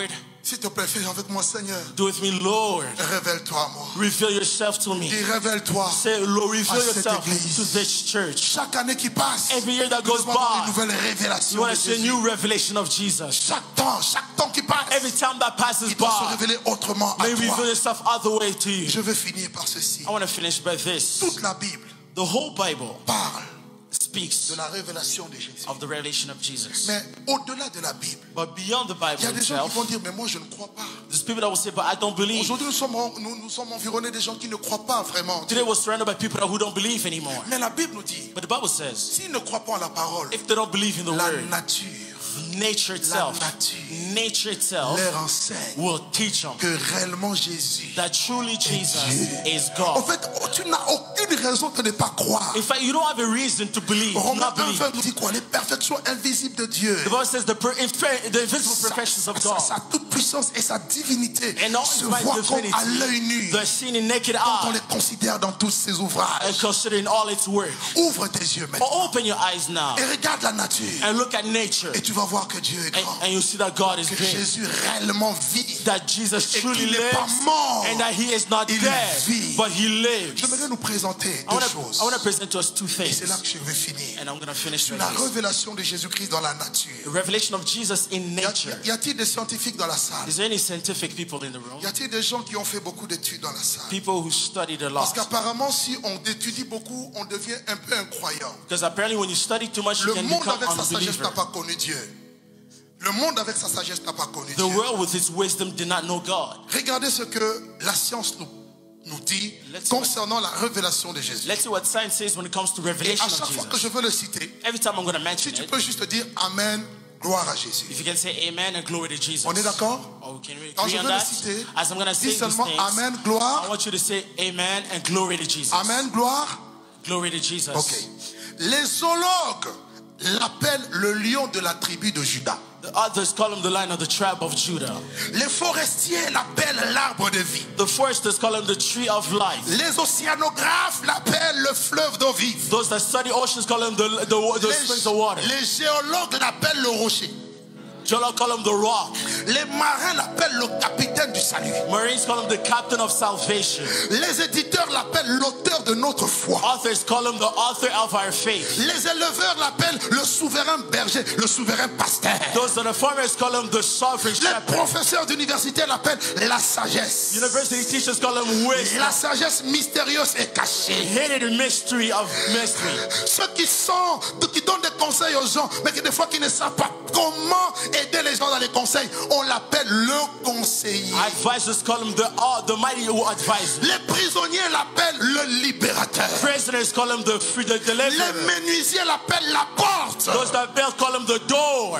A: S'il te plaît, fais avec moi, Seigneur.
C: Do with me, Lord.
A: Révèle-toi à moi.
C: Reveal yourself to me.
A: Dis, révèle-toi.
C: Say, Lord, reveal
A: à cette
C: yourself
A: église.
C: to this church.
A: Chaque année qui passe,
C: Every year that
A: nous
C: goes
A: devons avoir une
C: by,
A: nouvelle
C: you
A: révélation
C: want
A: de
C: to see a
A: Jésus.
C: new revelation of Jesus.
A: Chaque temps, chaque temps qui passe,
C: Every time that passes
A: il doit se
C: by,
A: révéler autrement à
C: may
A: toi.
C: reveal yourself other way to you.
A: Je veux finir par ceci.
C: I want to finish by this.
A: Toute la Bible
C: The whole Bible
A: parle
C: speaks
A: de la révélation de Jésus.
C: of the revelation of Jesus.
A: Mais au-delà de la Bible,
C: But beyond the
A: il y
C: Bible
A: a des gens qui
C: itself,
A: vont dire, mais moi je ne crois pas.
C: there's people that will say, but I don't believe.
A: Aujourd'hui, nous sommes, nous, nous sommes environnés des gens qui ne croient pas vraiment.
C: Today we're surrounded by people who don't believe anymore.
A: Mais la Bible nous dit,
C: But the Bible says,
A: s'ils ne croient pas en la parole,
C: if they don't believe in the
A: la
C: word,
A: nature
C: nature itself,
A: nature
C: nature itself
A: leur enseigne
C: will teach them
A: que réellement Jésus
C: that truly Jesus
A: Dieu.
C: is
A: En
C: God.
A: fait, tu n'as aucune raison de ne pas croire.
C: In fact, you don't have a reason to believe,
A: Romains
C: not
A: un
C: believe.
A: vingt nous dit quoi? Les perfections invisibles de Dieu.
C: The Bible says the, per, the invisible
A: Sa,
C: perfections of
A: sa,
C: God
A: sa toute puissance et sa divinité
C: and all
A: se
C: His might
A: voient
C: and
A: comme à
C: divinity,
A: l'œil nu
C: they're seen in naked
A: quand on
C: eye
A: les considère dans tous ses
C: and
A: ouvrages.
C: considering all its work.
A: Ouvre tes yeux
C: But
A: maintenant
C: open your eyes now
A: et regarde la nature
C: and look at nature,
A: et tu vas voir que Dieu est
C: and,
A: grand,
C: and you'll see that God is
A: que
C: great,
A: Jésus réellement vit.
C: that Jesus
A: Et
C: truly
A: qu'il n'est pas
C: lives,
A: mort.
C: and that He is not
A: Il
C: dead,
A: vit.
C: but He lives.
A: J'aimerais nous présenter
C: I
A: deux
C: want to
A: choses.
C: I want to present to us two
A: Et
C: things,
A: c'est là que je vais finir.
C: and I'm going to finish
A: Sur
C: with
A: la
C: this.
A: révélation de Jésus-Christ dans la nature.
C: The revelation of Jesus in
A: Y a-
C: nature.
A: y a-t-il des scientifiques dans la salle?
C: Is there any scientific people in the room?
A: Y a-t-il des gens qui ont fait beaucoup d'études dans la salle?
C: People who studied a
A: Parce
C: lot.
A: qu'apparemment, si on étudie beaucoup, on devient un peu incroyant.
C: Because apparently when you study too much, you
A: Le
C: can
A: monde
C: become
A: avec sa sagesse
C: unbeliever.
A: n'a pas connu Dieu. Le monde avec sa sagesse n'a pas connu
C: The
A: Dieu.
C: world with its wisdom did not know God.
A: Regardez ce que la science nous, nous dit
C: Let's
A: concernant la révélation de Jésus.
C: Let's see what science says when it comes to
A: Et
C: revelation
A: à
C: of
A: chaque fois que
C: Jesus.
A: je veux le citer,
C: Every time I'm going to
A: si
C: mention
A: tu
C: it,
A: peux juste dire Amen, gloire à Jésus.
C: if you can say amen and glory to Jesus.
A: On est d'accord?
C: Oh, can we
A: Quand
C: agree
A: je
C: on
A: veux le
C: that?
A: citer,
C: As I'm going to say
A: dis
C: these
A: seulement
C: things,
A: Amen,
C: I
A: gloire.
C: want you to say amen and glory to Jesus.
A: Amen, gloire.
C: Glory to Jesus.
A: Ok. Les zoologues l'appellent le lion de la tribu de Juda.
C: The others call him the lion of the tribe of Judah.
A: Les forestiers l'appellent l'arbre de vie.
C: The foresters call him the tree of life.
A: Les océanographes l'appellent le fleuve d'eau vive.
C: Those that study oceans call him the, the, the springs of water.
A: Les, les géologues l'appellent le rocher.
C: Geologists call him the rock.
A: Les marins l'appellent le capitaine du salut.
C: Marines call him the captain of salvation.
A: Les éditeurs l'appellent l'auteur de notre foi.
C: Authors call him the author of our faith.
A: Les éleveurs l'appellent le souverain berger, le souverain pasteur.
C: Those that are farmers call him the sovereign
A: Les
C: shepherd.
A: professeurs d'université l'appellent la sagesse.
C: University teachers call him wisdom.
A: La sagesse mystérieuse et cachée.
C: Hidden mystery of mystery.
A: Ceux qui sont, qui donnent des conseils aux gens, mais qui des fois qui ne savent pas comment aider les gens dans les conseils, on l'appelle le conseiller.
C: Advisors call him the, uh, the mighty advisor.
A: Les prisonniers l'appellent le libérateur.
C: Prisoners call him the free, the
A: Les
C: deliverer.
A: menuisiers l'appellent la porte.
C: Those that build call him the door.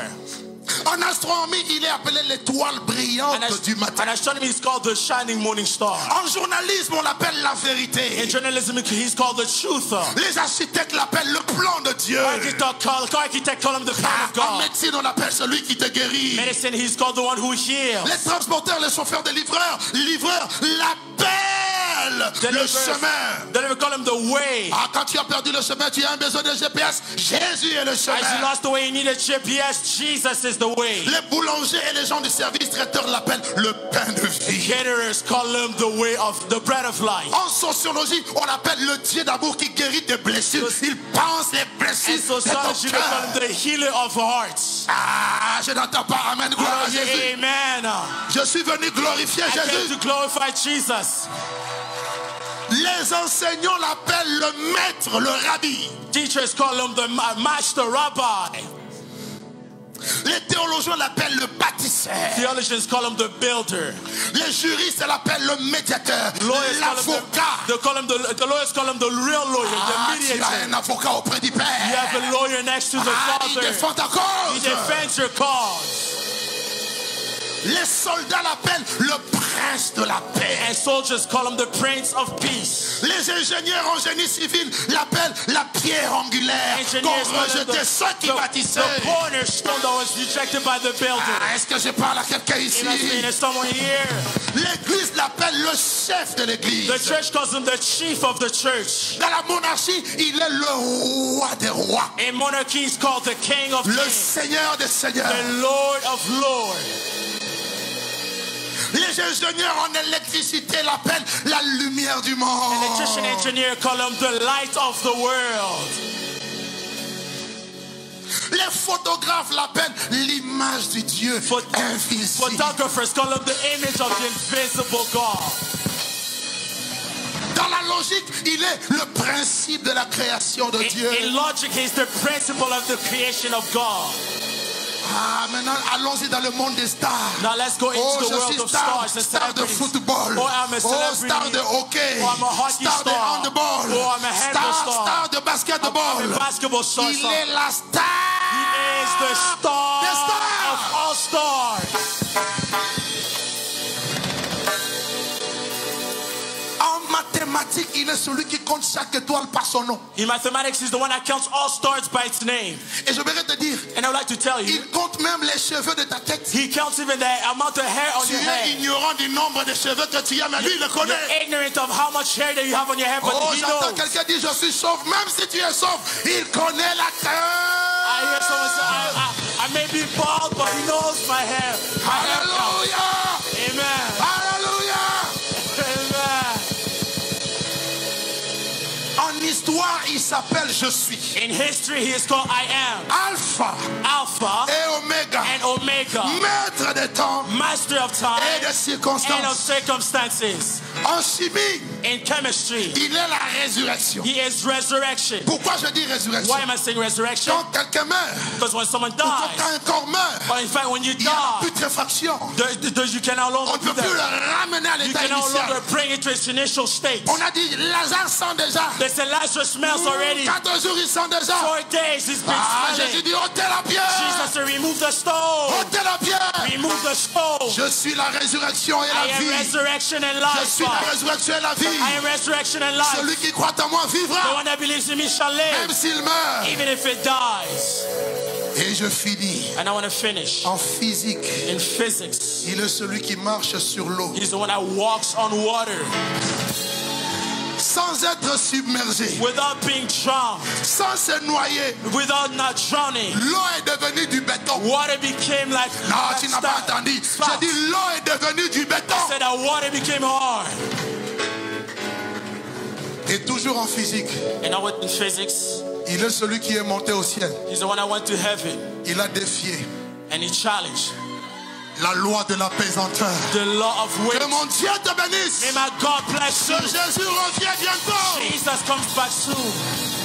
A: En astronomie, il est appelé l'étoile brillante
C: And, as,
A: du matin.
C: and astronomy is called the shining morning star.
A: En journalisme, on l'appelle la vérité.
C: In journalism, he's called the truther.
A: Les architectes l'appellent le plan de Dieu.
C: Architect call, architect call him the plan of
A: En
C: God.
A: médecine, on l'appelle celui qui te guérit.
C: Medicine, he's called the one who heals.
A: Les transporteurs, les chauffeurs, les livreurs, livreurs l'appellent le chemin.
C: Deliverer call him the way.
A: Ah, quand tu as perdu le chemin, tu as un besoin de G P S. Jésus est le
C: As you
A: chemin.
C: lost the way, you need a G P S. Jesus is the way.
A: Les boulangers et les gens du service traiteur l'appellent le pain de vie.
C: Caterers call him the way of the bread of life.
A: En sociologie, on l'appelle le Dieu d'amour qui guérit des blessures. Il pense les blessures
C: In
A: de ton
C: sociology, they call him
A: cœur.
C: the healer of hearts.
A: Ah, je n'entends pas. Amen.
C: You
A: Gloire
C: know,
A: à Jésus.
C: amen.
A: Je suis venu glorifier
C: I came
A: Jésus.
C: to glorify Jesus.
A: Les enseignants l'appellent le maître, le rabbi.
C: Teachers call him the ma- master rabbi.
A: Les théologiens l'appellent le bâtisseur.
C: Theologians call him the builder.
A: Les juristes l'appellent le médiateur,
C: Lawyers call him
A: l'avocat.
C: the, they call him the, the lawyers call him the real lawyer,
A: Ah,
C: the
A: tu
C: mediator.
A: as un avocat auprès du
C: You
A: Père.
C: have a lawyer next to the
A: Ah, il
C: Father.
A: défend ta
C: He
A: cause.
C: defends your cause.
A: Les soldats l'appellent le prince de la paix.
C: And soldiers call him the Prince of Peace.
A: Les ingénieurs en génie civil l'appellent la pierre angulaire
C: Engineers
A: qu'ont
C: call him
A: rejeté
C: the,
A: ceux qui
C: the,
A: bâtissaient.
C: the cornerstone that was rejected by the builder.
A: Ah, est-ce que je parle à quelqu'un ici?
C: You know what I mean? There's someone here.
A: L'église l'appelle le chef de l'église.
C: The church calls him the chief of the church.
A: Dans la monarchie, il est le roi des rois.
C: In monarchy, he's called the King of
A: Le
C: Kings,
A: Seigneur des seigneurs.
C: the Lord of Lords.
A: Les ingénieurs en électricité l'appellent la lumière du monde.
C: Electrician engineer call him the light of the world.
A: Les photographes l'appellent l'image du Dieu
C: Phot
A: invisible.
C: Photographers call him the image of the invisible God.
A: Dans la logique, il est le principe de la création de
C: In,
A: Dieu.
C: in logic, he's the principle of the creation of God.
A: Ah, maintenant, allons-y dans le monde des stars.
C: Now let's go into
A: Oh,
C: the
A: je
C: world
A: suis
C: of
A: star,
C: stars and
A: star de
C: celebrities.
A: football.
C: Oh, I'm a
A: Oh,
C: celebrity.
A: star de hockey.
C: Oh, I'm a hockey
A: Star de
C: star.
A: handball.
C: Oh, I'm a handball
A: Star,
C: star.
A: star de basketball.
C: I'm a basketball star.
A: Il est la star.
C: He is the star
A: The star.
C: of all stars.
A: En mathématiques, il est celui qui compte chaque étoile par son nom.
C: In mathematics, he's the one that counts all stars by its name.
A: Et je voudrais te dire,
C: And I would like to tell you,
A: il compte même les cheveux de ta tête.
C: he counts even the amount of hair on
A: Tu
C: your
A: es
C: head.
A: ignorant du nombre de cheveux que tu as, mais lui, il le
C: You're
A: connaît.
C: ignorant of how much hair that you have on your head, but
A: Oh,
C: he
A: j'entends
C: knows.
A: quelqu'un dire, je suis sauve. Même si tu es sauve, il connaît la
C: I hear
A: terre.
C: someone say, I, I, I may be bald, but he knows my hair. My hair counts.
A: Alléluia.
C: Amen.
A: Alléluia.
C: Amen.
A: En histoire, il s'appelle Je suis.
C: In history, he is called I am.
A: Alpha
C: Alpha
A: et Oméga.
C: and Omega.
A: Maître des temps
C: Master of time
A: et des
C: and of
A: circonstances.
C: circumstances.
A: En chimie,
C: In chemistry,
A: il est la résurrection.
C: he is resurrection.
A: Pourquoi je dis résurrection?
C: Why am I saying resurrection?
A: Quand quelqu'un meurt,
C: Because when someone
A: ou quand
C: dies,
A: un corps meurt,
C: or in fact when you
A: il y a la
C: die,
A: putréfaction.
C: there, there, you can no
A: On
C: longer
A: ne peut
C: do
A: plus le
C: that.
A: ramener à
C: You
A: l'état
C: can no
A: initial.
C: longer bring it to its initial state.
A: On a dit, Lazare sent déjà.
C: They said Lazarus smells already.
A: Quatre jours, il sent déjà.
C: Four days he's been
A: Ah, Jésus
C: smelling.
A: dit, ôtez la pierre.
C: Jesus said, remove the stone.
A: Ôtez la pierre.
C: Remove the stone.
A: Je suis la résurrection et
C: I
A: la
C: am
A: vie.
C: resurrection and
A: Je
C: life.
A: suis la résurrection et la vie.
C: I am resurrection and life.
A: Celui qui croit en moi
C: The
A: vivra,
C: one that believes in me shall
A: même
C: live,
A: s'il meurt.
C: even if it dies.
A: Et je finis
C: And I want to finish
A: en physique.
C: in physics.
A: Il est celui qui marche sur l'eau
C: He's the one that walks on water
A: sans être submergé,
C: without being drowned,
A: sans se noyer.
C: without not drowning.
A: L'eau est devenue du béton.
C: Water became like,
A: Non,
C: like
A: tu n'as pas
C: sta-
A: entendu.
C: sparks.
A: J'ai dit l'eau est devenue du béton.
C: I said that water became hard.
A: Et toujours en physique,
C: And I went in physics.
A: il est celui qui est monté au ciel.
C: He's the one that went to heaven
A: Il a défié
C: and he challenged
A: la loi de la pesanteur.
C: the law of weight.
A: Que mon Dieu te bénisse.
C: May my God bless
A: Que
C: you.
A: Jésus revient bientôt.
C: Jesus comes back soon.